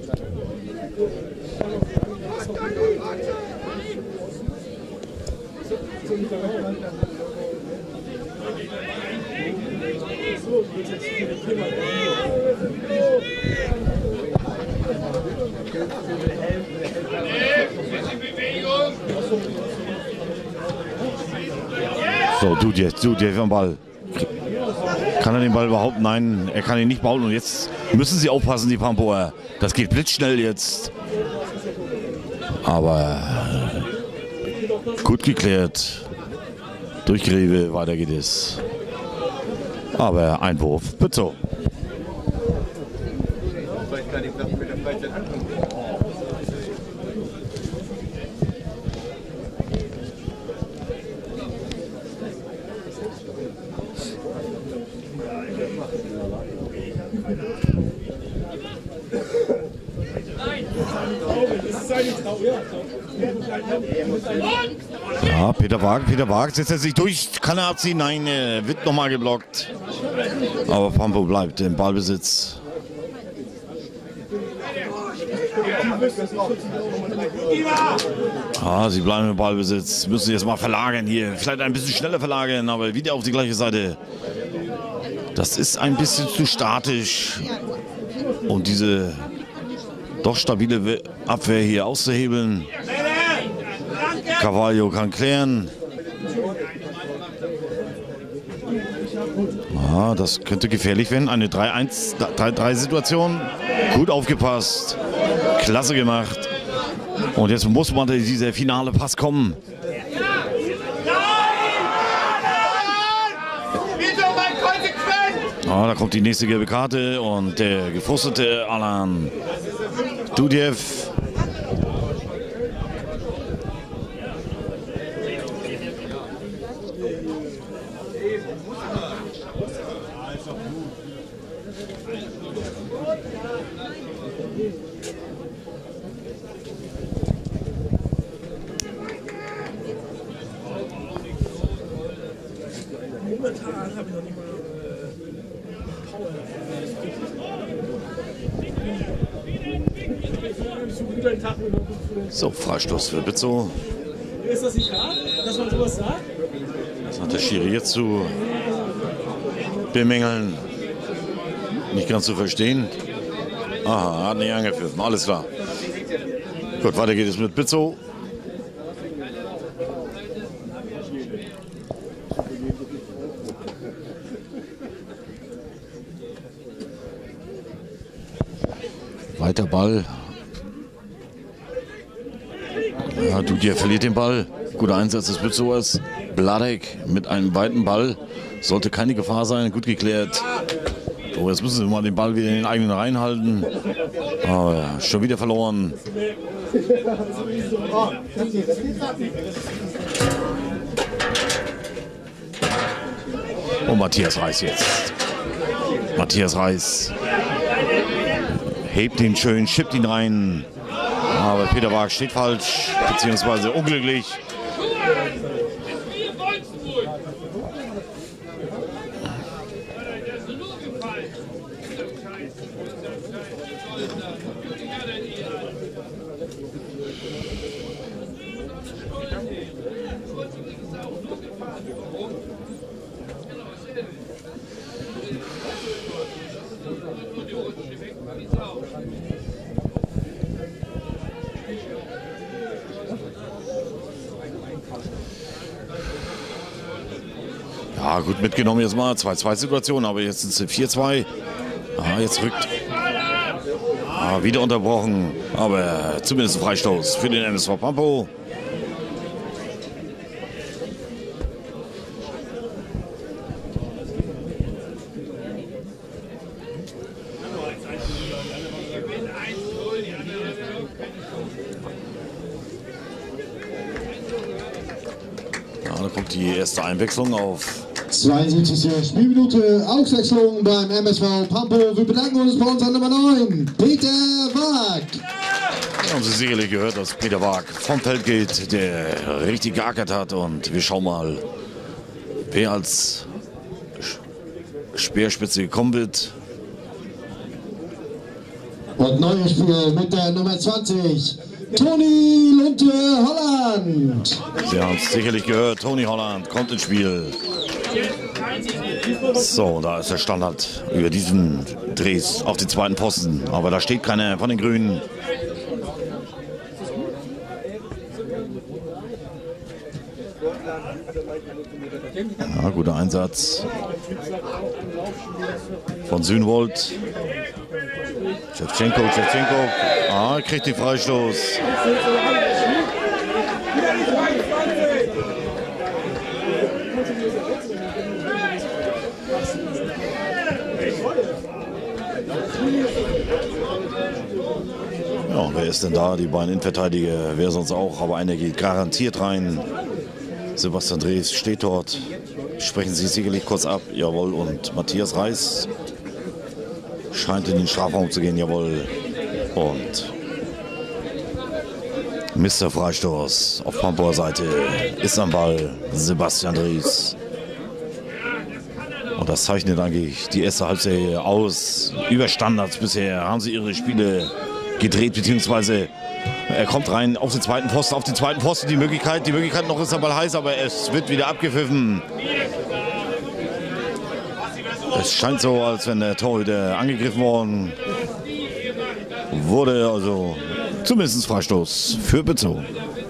So, Dudjev, Dudjev am Ball. Kann er den Ball überhaupt? Nein, er kann ihn nicht bauen. Und jetzt müssen sie aufpassen, die Pampoer. Das geht blitzschnell jetzt. Aber gut geklärt. Durch Greve, weiter geht es. Aber Einwurf, Bützow. Ja, Peter Wag, Peter Wag setzt er sich durch, kann er abziehen? Nein, er wird nochmal geblockt. Aber Pampo bleibt im Ballbesitz. Ah, sie bleiben im Ballbesitz, müssen jetzt mal verlagern hier, vielleicht ein bisschen schneller verlagern, aber wieder auf die gleiche Seite. Das ist ein bisschen zu statisch, um diese doch stabile Abwehr hier auszuhebeln. Carvalho kann klären. Ah, das könnte gefährlich werden. Eine drei eins drei drei Situation. Gut aufgepasst. Klasse gemacht. Und jetzt muss man dieser finale Pass kommen. Ah, da kommt die nächste gelbe Karte und der gefrustete Alan Dudjev. So, Freistoß für Bützow. Ist das nicht hart, dass man sowas sagt? Das hat der Schiri jetzt zu bemängeln. Nicht ganz zu verstehen. Aha, hat nicht angepfiffen, alles klar. Gut, weiter geht es mit Bützow. Weiter Ball. Ja, Dudjev verliert den Ball. Guter Einsatz des Bützowers. Bladek mit einem weiten Ball. Sollte keine Gefahr sein. Gut geklärt. Oh, jetzt müssen sie mal den Ball wieder in den eigenen Reihen halten. Oh, ja, schon wieder verloren. Und Matthias Reis jetzt. Matthias Reis hebt ihn schön, schippt ihn rein. Aber Peter Wag steht falsch, beziehungsweise unglücklich. Ja, gut mitgenommen jetzt mal. zwei zwei Situation, aber jetzt sind es vier zwei. Ah, jetzt rückt. Ah, wieder unterbrochen, aber zumindest ein Freistoß für den M S V Pampo. Ja, da kommt die erste Einwechslung auf. zweiundsiebzigste Spielminute, Auswechslung beim M S V Pampo. Wir bedanken uns bei unserer Nummer neun, Peter Wag. Haben Sie sicherlich gehört, dass Peter Wag vom Feld geht, der richtig geackert hat. Und wir schauen mal, wer als Speerspitze gekommen wird. Und neues Spiel mit der Nummer zwanzig, Toni Lunte Holland. Sie haben es sicherlich gehört, Toni Holland kommt ins Spiel. So, da ist der Standard über diesen Drehs auf den zweiten Pfosten. Aber da steht keiner von den Grünen. Ja, guter Einsatz von Sünwold. Shevchenko, Shevchenko. Ah, kriegt den Freistoß. Ja, wer ist denn da? Die beiden Innenverteidiger, wer sonst auch, aber einer geht garantiert rein. Sebastian Drees steht dort. Sprechen Sie sicherlich kurz ab, jawohl. Und Matthias Reis scheint in den Strafraum zu gehen, jawohl. Und Mister Freistoß auf Pampoer Seite ist am Ball Sebastian Drees. Und das zeichnet eigentlich die erste Halbserie aus. Über Standards bisher haben sie ihre Spiele gedreht, beziehungsweise er kommt rein auf den zweiten Pfosten, auf den zweiten Pfosten die Möglichkeit, die Möglichkeit noch ist der Ball heiß, aber es wird wieder abgepfiffen. Es scheint so, als wenn der Torhüter angegriffen worden wurde, also zumindest Freistoß für Bützow.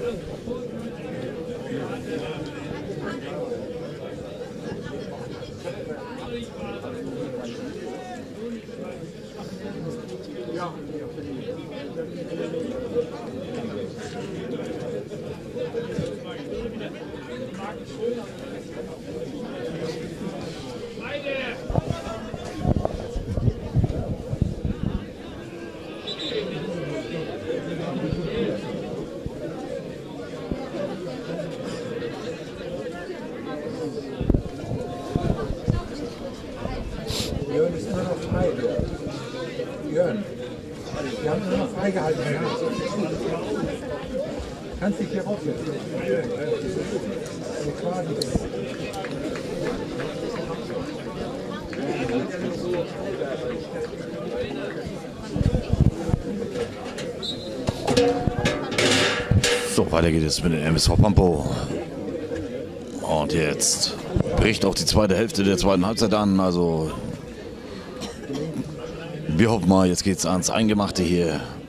Jörn ist immer noch frei. Jörn, wir haben immer noch freigehalten. Kannst dich hier raussetzen. So, weiter geht es mit dem M S V Pampow. Und jetzt bricht auch die zweite Hälfte der zweiten Halbzeit an. Also wir hoffen mal, jetzt geht es ans Eingemachte hier.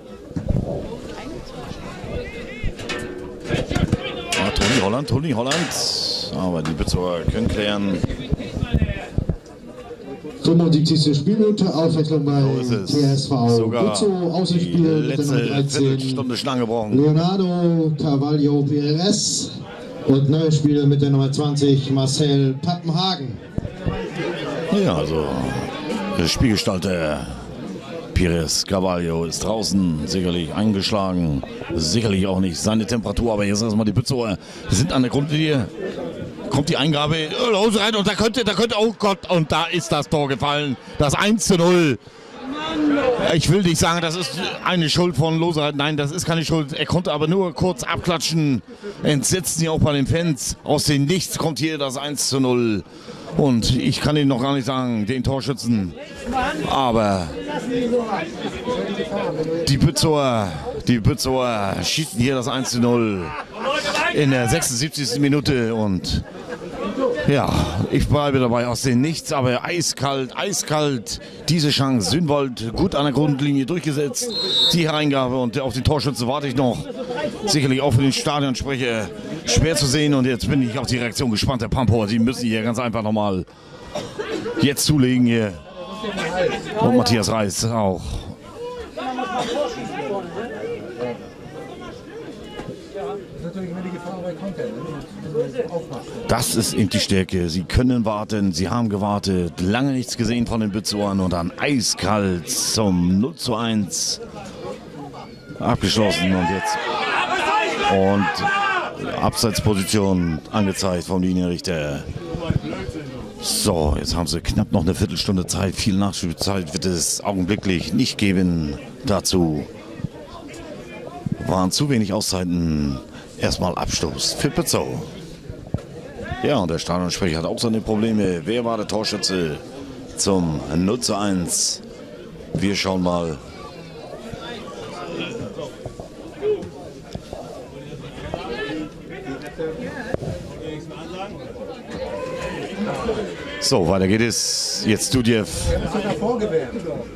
Ja, Toni Holland, Toni Holland. Aber die Bützower können klären. fünfundsiebzigste Spielminute, Aufwechslung bei So T S V Bützow, die Außenspiel mit der letzte Nummer dreizehn, Viertelstunde schon angebrochen. Leonardo Carvalho Perez. Und neues Spiel mit der Nummer zwanzig, Marcel Pappenhagen. Ja, also der Spielgestalter Pires Carvalho ist draußen, sicherlich eingeschlagen. Sicherlich auch nicht seine Temperatur, aber jetzt erstmal die Bützower sind an der Grundlinie. Kommt die Eingabe los rein und da könnte, da könnte, oh Gott, und da ist das Tor gefallen. Das eins zu null. Ich will nicht sagen, das ist eine Schuld von Losereit. Nein, das ist keine Schuld. Er konnte aber nur kurz abklatschen. Entsetzen sie auch bei den Fans. Aus dem Nichts kommt hier das eins zu null. Und ich kann Ihnen noch gar nicht sagen, den Torschützen. Aber die Bützower, die Bützower schießen hier das eins zu null in der sechsundsiebzigsten Minute. Und ja, ich bleibe dabei, aus dem Nichts, aber eiskalt, eiskalt. Diese Chance, Sünwold gut an der Grundlinie durchgesetzt. Die Hereingabe und auf die Torschütze warte ich noch. Sicherlich auch für den Stadionsprecher schwer zu sehen. Und jetzt bin ich auf die Reaktion gespannt. Der Pampower, die müssen hier ganz einfach nochmal jetzt zulegen hier. Und Matthias Reis auch. Das ist eben die Stärke. Sie können warten, sie haben gewartet, lange nichts gesehen von den Bützowern und dann eiskalt zum null zu eins abgeschlossen und jetzt und Abseitsposition angezeigt vom Linienrichter. So, jetzt haben sie knapp noch eine Viertelstunde Zeit. Viel Nachspielzeit wird es augenblicklich nicht geben dazu. waren zu wenig Auszeiten. Erstmal Abstoß für Bützow. Ja, und der Stadionsprecher hat auch seine Probleme. Wer war der Torschütze zum null zu eins? Wir schauen mal. So, weiter geht es. Jetzt Dudjev. Das hat er vorgewärmt.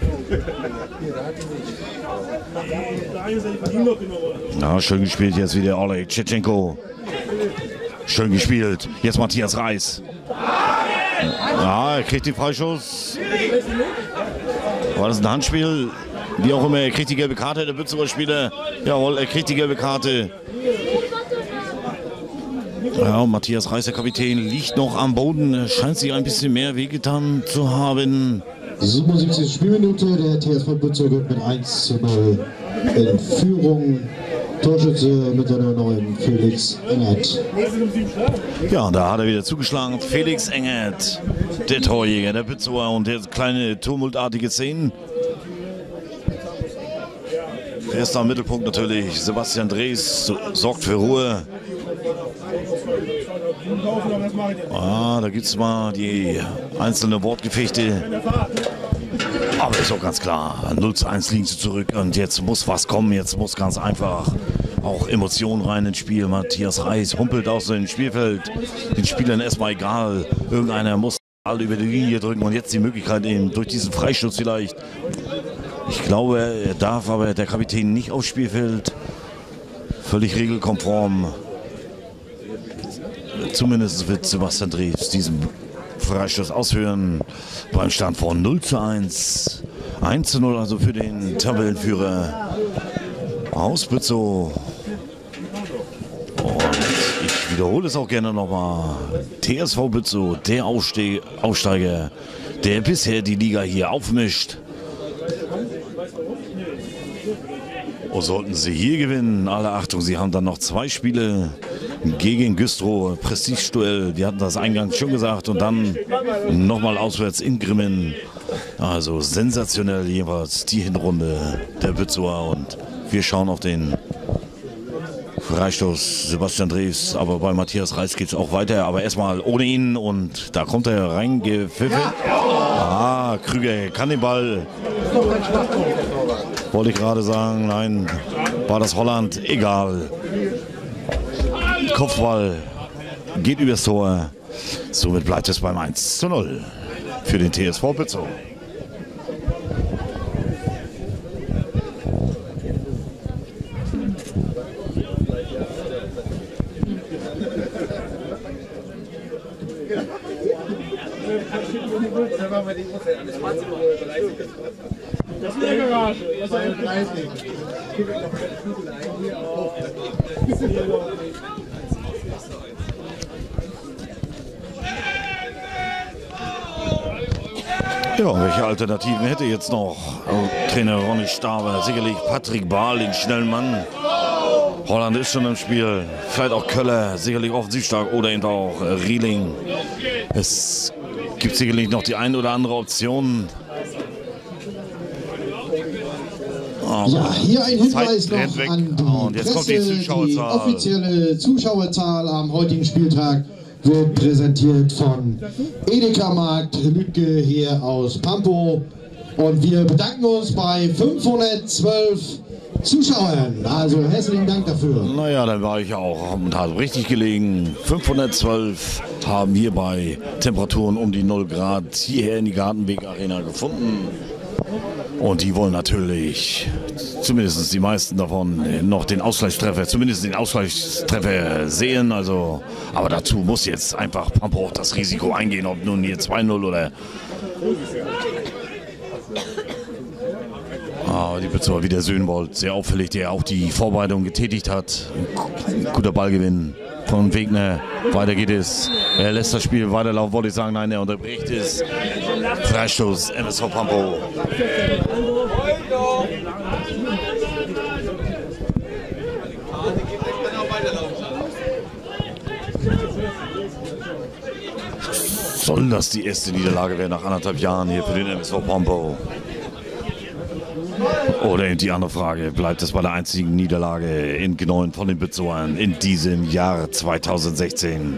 Na, schön gespielt jetzt wieder Oleg Tschetschenko. Schön gespielt. Jetzt Matthias Reis. Ja, er kriegt den Freischuss. War das ein Handspiel? Wie auch immer, er kriegt die gelbe Karte, der Bützower Spieler. Jawohl, er kriegt die gelbe Karte. Ja, und Matthias Reis, der Kapitän, liegt noch am Boden. Er scheint sich ein bisschen mehr wehgetan zu haben. siebenundsiebzigste Spielminute, der T S V Bützow geht mit eins zu null in Führung. Torschütze mit der neuen Felix Engert. Ja, da hat er wieder zugeschlagen. Felix Engert, der Torjäger, der Bützower, und der kleine tumultartige Szenen. Erster im Mittelpunkt natürlich Sebastian Drees, so, sorgt für Ruhe. Ah, da gibt es mal die einzelnen Wortgefechte. Aber ist auch ganz klar, null zu eins liegen sie zurück und jetzt muss was kommen, jetzt muss ganz einfach auch Emotionen rein ins Spiel. Matthias Reis humpelt aus dem Spielfeld, den Spielern erstmal egal, irgendeiner muss alle über die Linie drücken und jetzt die Möglichkeit eben durch diesen Freistoß vielleicht. Ich glaube, er darf aber der Kapitän nicht aufs Spielfeld, völlig regelkonform. Zumindest wird Sebastian Drees diesen Freistoß ausführen beim Stand von null zu eins. eins zu null also für den Tabellenführer aus Bützow. Und ich wiederhole es auch gerne nochmal. T S V Bützow, der Aufste- Aufsteiger, der bisher die Liga hier aufmischt. Und sollten sie hier gewinnen, alle Achtung, sie haben dann noch zwei Spiele gegen Güstrow, Prestigeduell, wir hatten das eingangs schon gesagt, und dann nochmal auswärts in Grimmen. Also sensationell jeweils die Hinrunde der Bützower, und wir schauen auf den Freistoß Sebastian Drees, aber bei Matthias Reis geht es auch weiter, aber erstmal ohne ihn, und da kommt er reingepfiffen. Ah, Krüger kann den Ball. Wollte ich gerade sagen, nein, war das Holland, egal. Kopfball geht übers Tor. Somit bleibt es beim eins zu null für den T S V Bützow. Das ist der Garage. Das ist ein dreißig. Ja, welche Alternativen hätte jetzt noch oh, Trainer Ronny Staber? Sicherlich Patrick Bahl, den schnellen Mann. Holland ist schon im Spiel. Vielleicht auch Köller, sicherlich offensivstark, oder eben auch äh, Rieling. Es gibt sicherlich noch die ein oder andere Option. Oh, ja, hier ein Hinweis noch an die und jetzt Presse. kommt die Zuschauerzahl. Die offizielle Zuschauerzahl am heutigen Spieltag wird präsentiert von Edeka Markt Lütke hier aus Pampo. Und wir bedanken uns bei fünfhundertzwölf Zuschauern. Also herzlichen Dank dafür. Naja, dann war ich auch und habe richtig gelegen. fünfhundertzwölf haben hier bei Temperaturen um die null Grad hierher in die Gartenweg Arena gefunden. Und die wollen natürlich, zumindest die meisten davon, noch den Ausgleichstreffer, zumindest den Ausgleichstreffer sehen. Also, aber dazu muss jetzt einfach Pampo auch das Risiko eingehen, ob nun hier zwei null oder... Ah, die Bützower wieder Söhnbold, sehr auffällig, der auch die Vorbereitung getätigt hat. Ein guter Ballgewinn von Wegner. Weiter geht es. Er lässt das Spiel weiterlaufen, wollte ich sagen. Nein, er unterbricht es. Freistoß, M S V Pampo. Soll das die erste Niederlage werden nach anderthalb Jahren hier für den M S V Pampo? Oder eben die andere Frage, bleibt es bei der einzigen Niederlage in Gneuen von den Bützoern in diesem Jahr zweitausendsechzehn?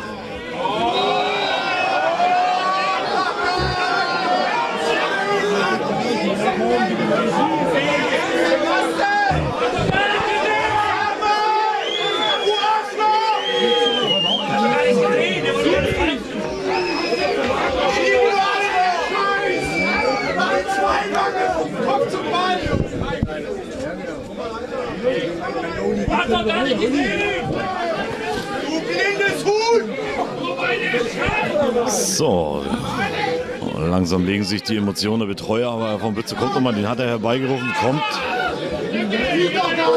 So, langsam legen sich die Emotionen der Betreuer, aber vom Bützow kommt nochmal, den hat er herbeigerufen, kommt. Das sind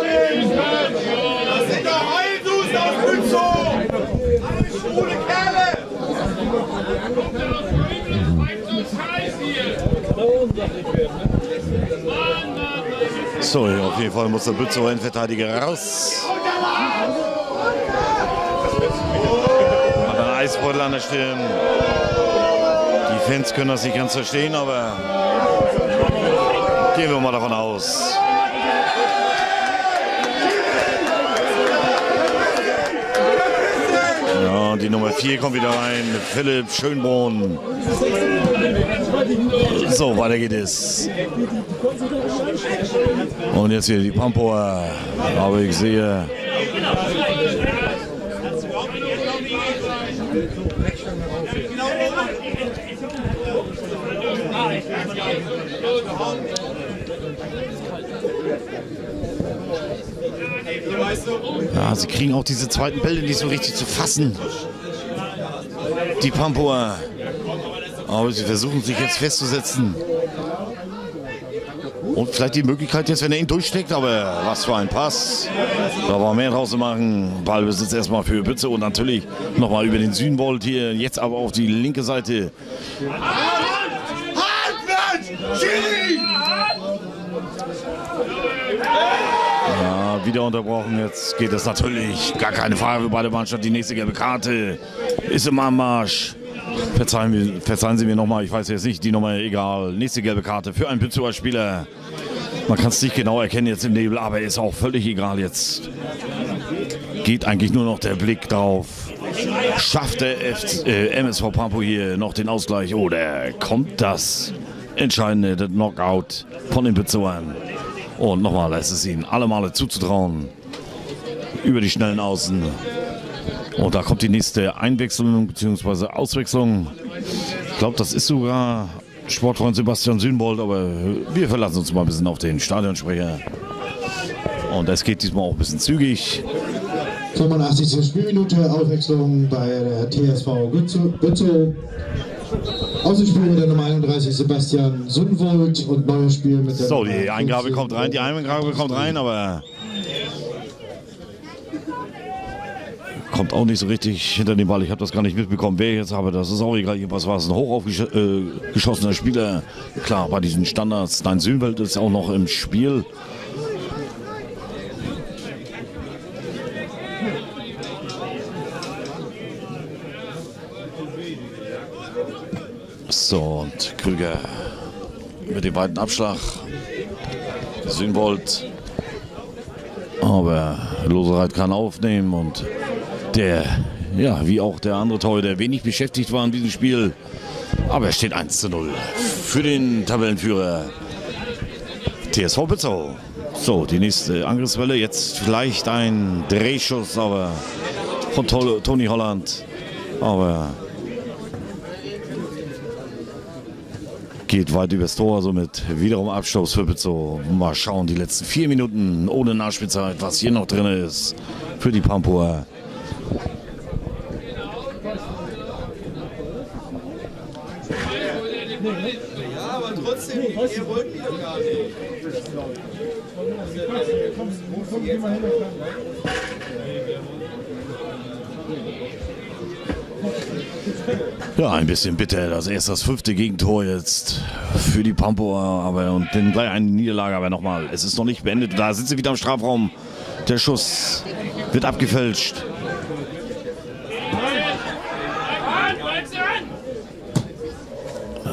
doch Heilsus aus Bützow! Alle schwule Kerle! So, ja, auf jeden Fall muss der Bützower Innenverteidiger raus. Hat einen Eisbeutel an der Stirn. Die Fans können das nicht ganz verstehen, aber gehen wir mal davon aus. Ja, die Nummer vier kommt wieder rein, Philipp Schönbrunn. So, weiter geht es. Und jetzt hier die Pampoer. Aber ich sehe... Ja, sie kriegen auch diese zweiten Bälle nicht so richtig zu fassen. Die Pampoer. Aber sie versuchen sich jetzt festzusetzen. Und vielleicht die Möglichkeit jetzt, wenn er ihn durchsteckt, aber was für ein Pass. Da war mehr draus zu machen. Ballbesitz erstmal für Bützow und natürlich nochmal über den Südenwold hier. Jetzt aber auf die linke Seite. Ja, wieder unterbrochen. Jetzt geht es natürlich. Gar keine Frage für beide Mannschaften. Die nächste gelbe Karte ist im Anmarsch. Verzeihen, wir, verzeihen Sie mir nochmal, ich weiß jetzt nicht die Nummer, egal. Nächste gelbe Karte für einen Bützower Spieler. Man kann es nicht genau erkennen jetzt im Nebel, aber ist auch völlig egal jetzt. Geht eigentlich nur noch der Blick drauf. Schafft der F äh, M S V Pampow hier noch den Ausgleich oder kommt das entscheidende Knockout von den Bützowern? Und nochmal, es ist ihnen alle Male zuzutrauen. Über die schnellen Außen. Und da kommt die nächste Einwechslung bzw. Auswechslung. Ich glaube, das ist sogar Sportfreund Sebastian Südenwold, aber wir verlassen uns mal ein bisschen auf den Stadionsprecher. Und es geht diesmal auch ein bisschen zügig. fünfundachtzigste Spielminute, Auswechslung bei der T S V Bützow. Außenspiel mit der Nummer einunddreißig Sebastian Südenwold und neues Spiel mit der So, die Eingabe kommt rein, die Eingabe kommt rein, aber kommt auch nicht so richtig hinter den Ball. Ich habe das gar nicht mitbekommen, wer jetzt, aber das ist auch egal. Was war es? Ein hochaufgeschossener äh, Spieler. Klar, bei diesen Standards. Dein Südenwold ist auch noch im Spiel. So, und Krüger mit dem weiten Abschlag. Südenwold. Aber Losereit kann aufnehmen und der, ja, wie auch der andere Torhüter, der wenig beschäftigt war in diesem Spiel. Aber es steht eins zu null für den Tabellenführer T S V Bützow. So, die nächste Angriffswelle. Jetzt vielleicht ein Drehschuss, aber von Toni Holland. Aber geht weit übers Tor, somit wiederum Abstoß für Bützow. Mal schauen, die letzten vier Minuten ohne Nachspielzeit, was hier noch drin ist für die Pampower. Ja, aber trotzdem, ihr wollt mich doch gar nicht. Ja, ein bisschen bitter. Das erst das fünfte Gegentor jetzt für die Pampower, aber und dann gleich eine Niederlage, aber nochmal, es ist noch nicht beendet. Da sind sie wieder im Strafraum. Der Schuss wird abgefälscht.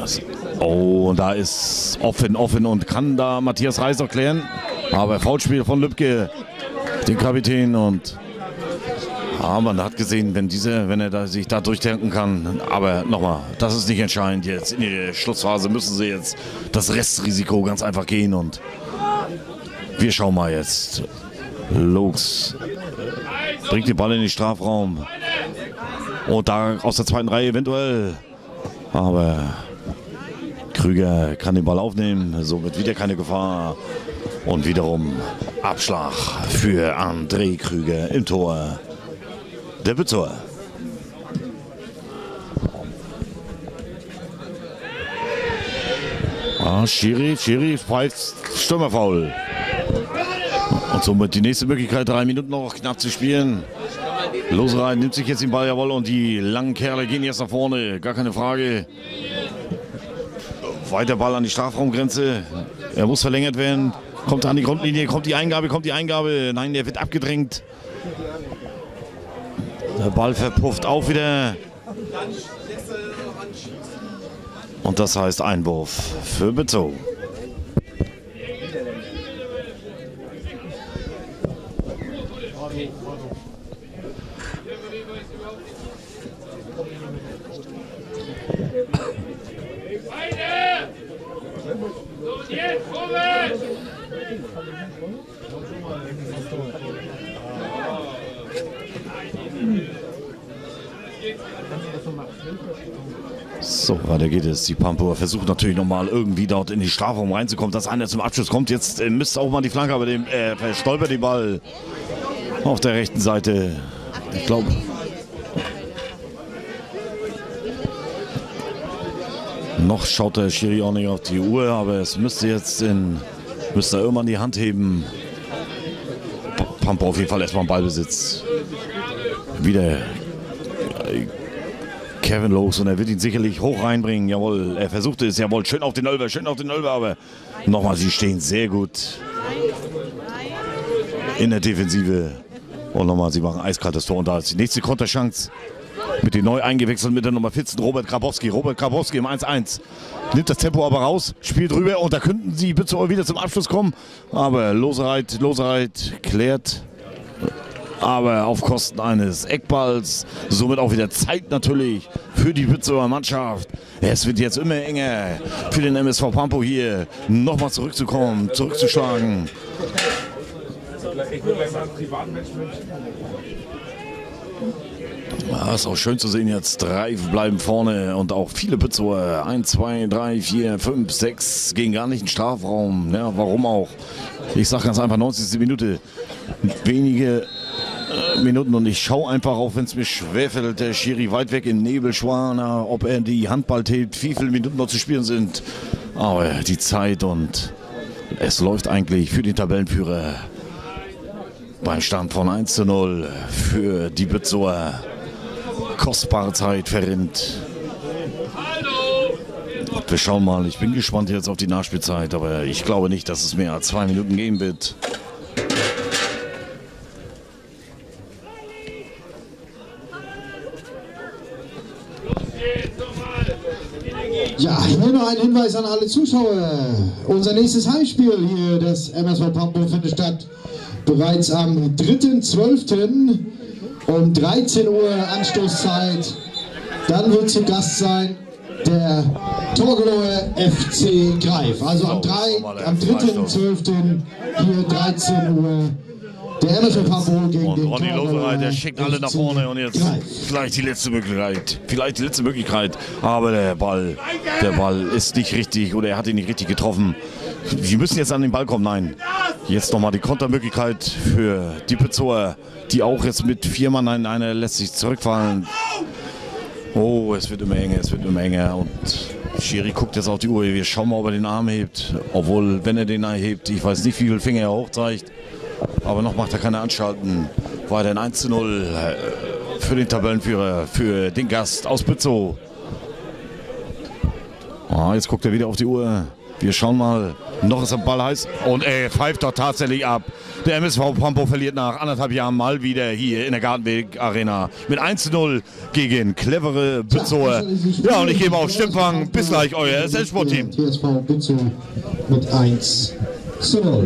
Oh, und da ist offen, offen und kann da Matthias Reis noch klären. Aber Foulspiel von Lübke, den Kapitän, und ja, man hat gesehen, wenn diese, wenn er da, sich da durchdenken kann. Aber nochmal, das ist nicht entscheidend jetzt. In die Schlussphase müssen sie jetzt das Restrisiko ganz einfach gehen, und wir schauen mal jetzt. Lux bringt den Ball in den Strafraum. Und da aus der zweiten Reihe eventuell. Aber Krüger kann den Ball aufnehmen. Somit wieder keine Gefahr. Und wiederum Abschlag für André Krüger im Tor der Bützower. Ah, Schiri, Schiri pfeift Stürmerfoul. Und somit die nächste Möglichkeit, drei Minuten noch knapp zu spielen. Losereit nimmt sich jetzt den Ball, jawohl, und die langen Kerle gehen jetzt nach vorne, gar keine Frage. Weiter Ball an die Strafraumgrenze, er muss verlängert werden, kommt an die Grundlinie, kommt die Eingabe, kommt die Eingabe, nein, der wird abgedrängt. Der Ball verpufft auch wieder. Und das heißt Einwurf für Bützow. So, weiter geht es. Die Pampower versucht natürlich nochmal irgendwie dort in die Strafraum reinzukommen, dass einer zum Abschluss kommt. Jetzt äh, müsste auch mal die Flanke, aber dem äh, verstolpert den Ball auf der rechten Seite. Ich glaube, noch schaut der Schiri auch nicht auf die Uhr, aber es müsste jetzt in, müsste er irgendwann die Hand heben. Pampower auf jeden Fall erstmal im Ballbesitz. Wieder Kevin Lux, und er wird ihn sicherlich hoch reinbringen. Jawohl, er versuchte es, jawohl, schön auf den Ölver, schön auf den Ölver, aber nochmal, sie stehen sehr gut in der Defensive. Und nochmal, sie machen eiskaltes Tor, und da ist die nächste Konterchance mit den neu eingewechselten mit der Nummer vierzehn, Robert Grabowski. Robert Grabowski im eins eins. Nimmt das Tempo aber raus, spielt rüber, und da könnten sie Bützow wieder zum Abschluss kommen. Aber Losereit, Losereit klärt. Aber auf Kosten eines Eckballs. Somit auch wieder Zeit natürlich für die Bützower Mannschaft. Es wird jetzt immer enger für den M S V Pampow hier nochmal zurückzukommen, zurückzuschlagen. Ja, ist auch schön zu sehen jetzt. Drei bleiben vorne und auch viele Bützower. eins, zwei, drei, vier, fünf, sechs gehen gar nicht in den Strafraum. Ja, warum auch? Ich sage ganz einfach, neunzigste Minute. Wenige Minuten, und ich schaue einfach, auch wenn es mir schwerfällt, der Schiri weit weg im Nebelschwaner, ob er die Handball hebt, wie viele Minuten noch zu spielen sind. Aber die Zeit, und es läuft eigentlich für den Tabellenführer beim Stand von eins zu null für die Bützower. Kostbare Zeit verrinnt. Und wir schauen mal, ich bin gespannt jetzt auf die Nachspielzeit, aber ich glaube nicht, dass es mehr als zwei Minuten geben wird. Ja, hier noch ein Hinweis an alle Zuschauer. Unser nächstes Heimspiel hier des M S V Pampow findet statt bereits am dritten zwölften um dreizehn Uhr Anstoßzeit. Dann wird zu Gast sein der Torgelower F C Greif. Also am, am dritten zwölften hier dreizehn Uhr. Der M S V Pampow gegen und den Ronny Losereit, der schickt alle nach vorne, und jetzt Greif. vielleicht die letzte Möglichkeit. Vielleicht die letzte Möglichkeit. Aber der Ball, der Ball ist nicht richtig, oder er hat ihn nicht richtig getroffen. Sie müssen jetzt an den Ball kommen. Nein. Jetzt nochmal die Kontermöglichkeit für die Bützower, die auch jetzt mit vier Mann, nein, einer lässt sich zurückfallen. Oh, es wird immer enger, es wird immer enger. Und Schiri guckt jetzt auf die Uhr. Wir schauen mal, ob er den Arm hebt. Obwohl, wenn er den Arm hebt, ich weiß nicht, wie viele Finger er hochzeigt. Aber noch macht er keine Anstalten. Weiter ein eins zu null für den Tabellenführer, für den Gast aus Bützow. Oh, jetzt guckt er wieder auf die Uhr. Wir schauen mal. Noch ist der Ball heiß. Und er pfeift doch tatsächlich ab. Der M S V Pampo verliert nach anderthalb Jahren mal wieder hier in der Gartenweg Arena mit eins zu null gegen clevere Bützower. Ja, und ich gebe auf Stimmfang. Bis gleich, euer S N-Sportteam. T S V Bützow mit eins zu null.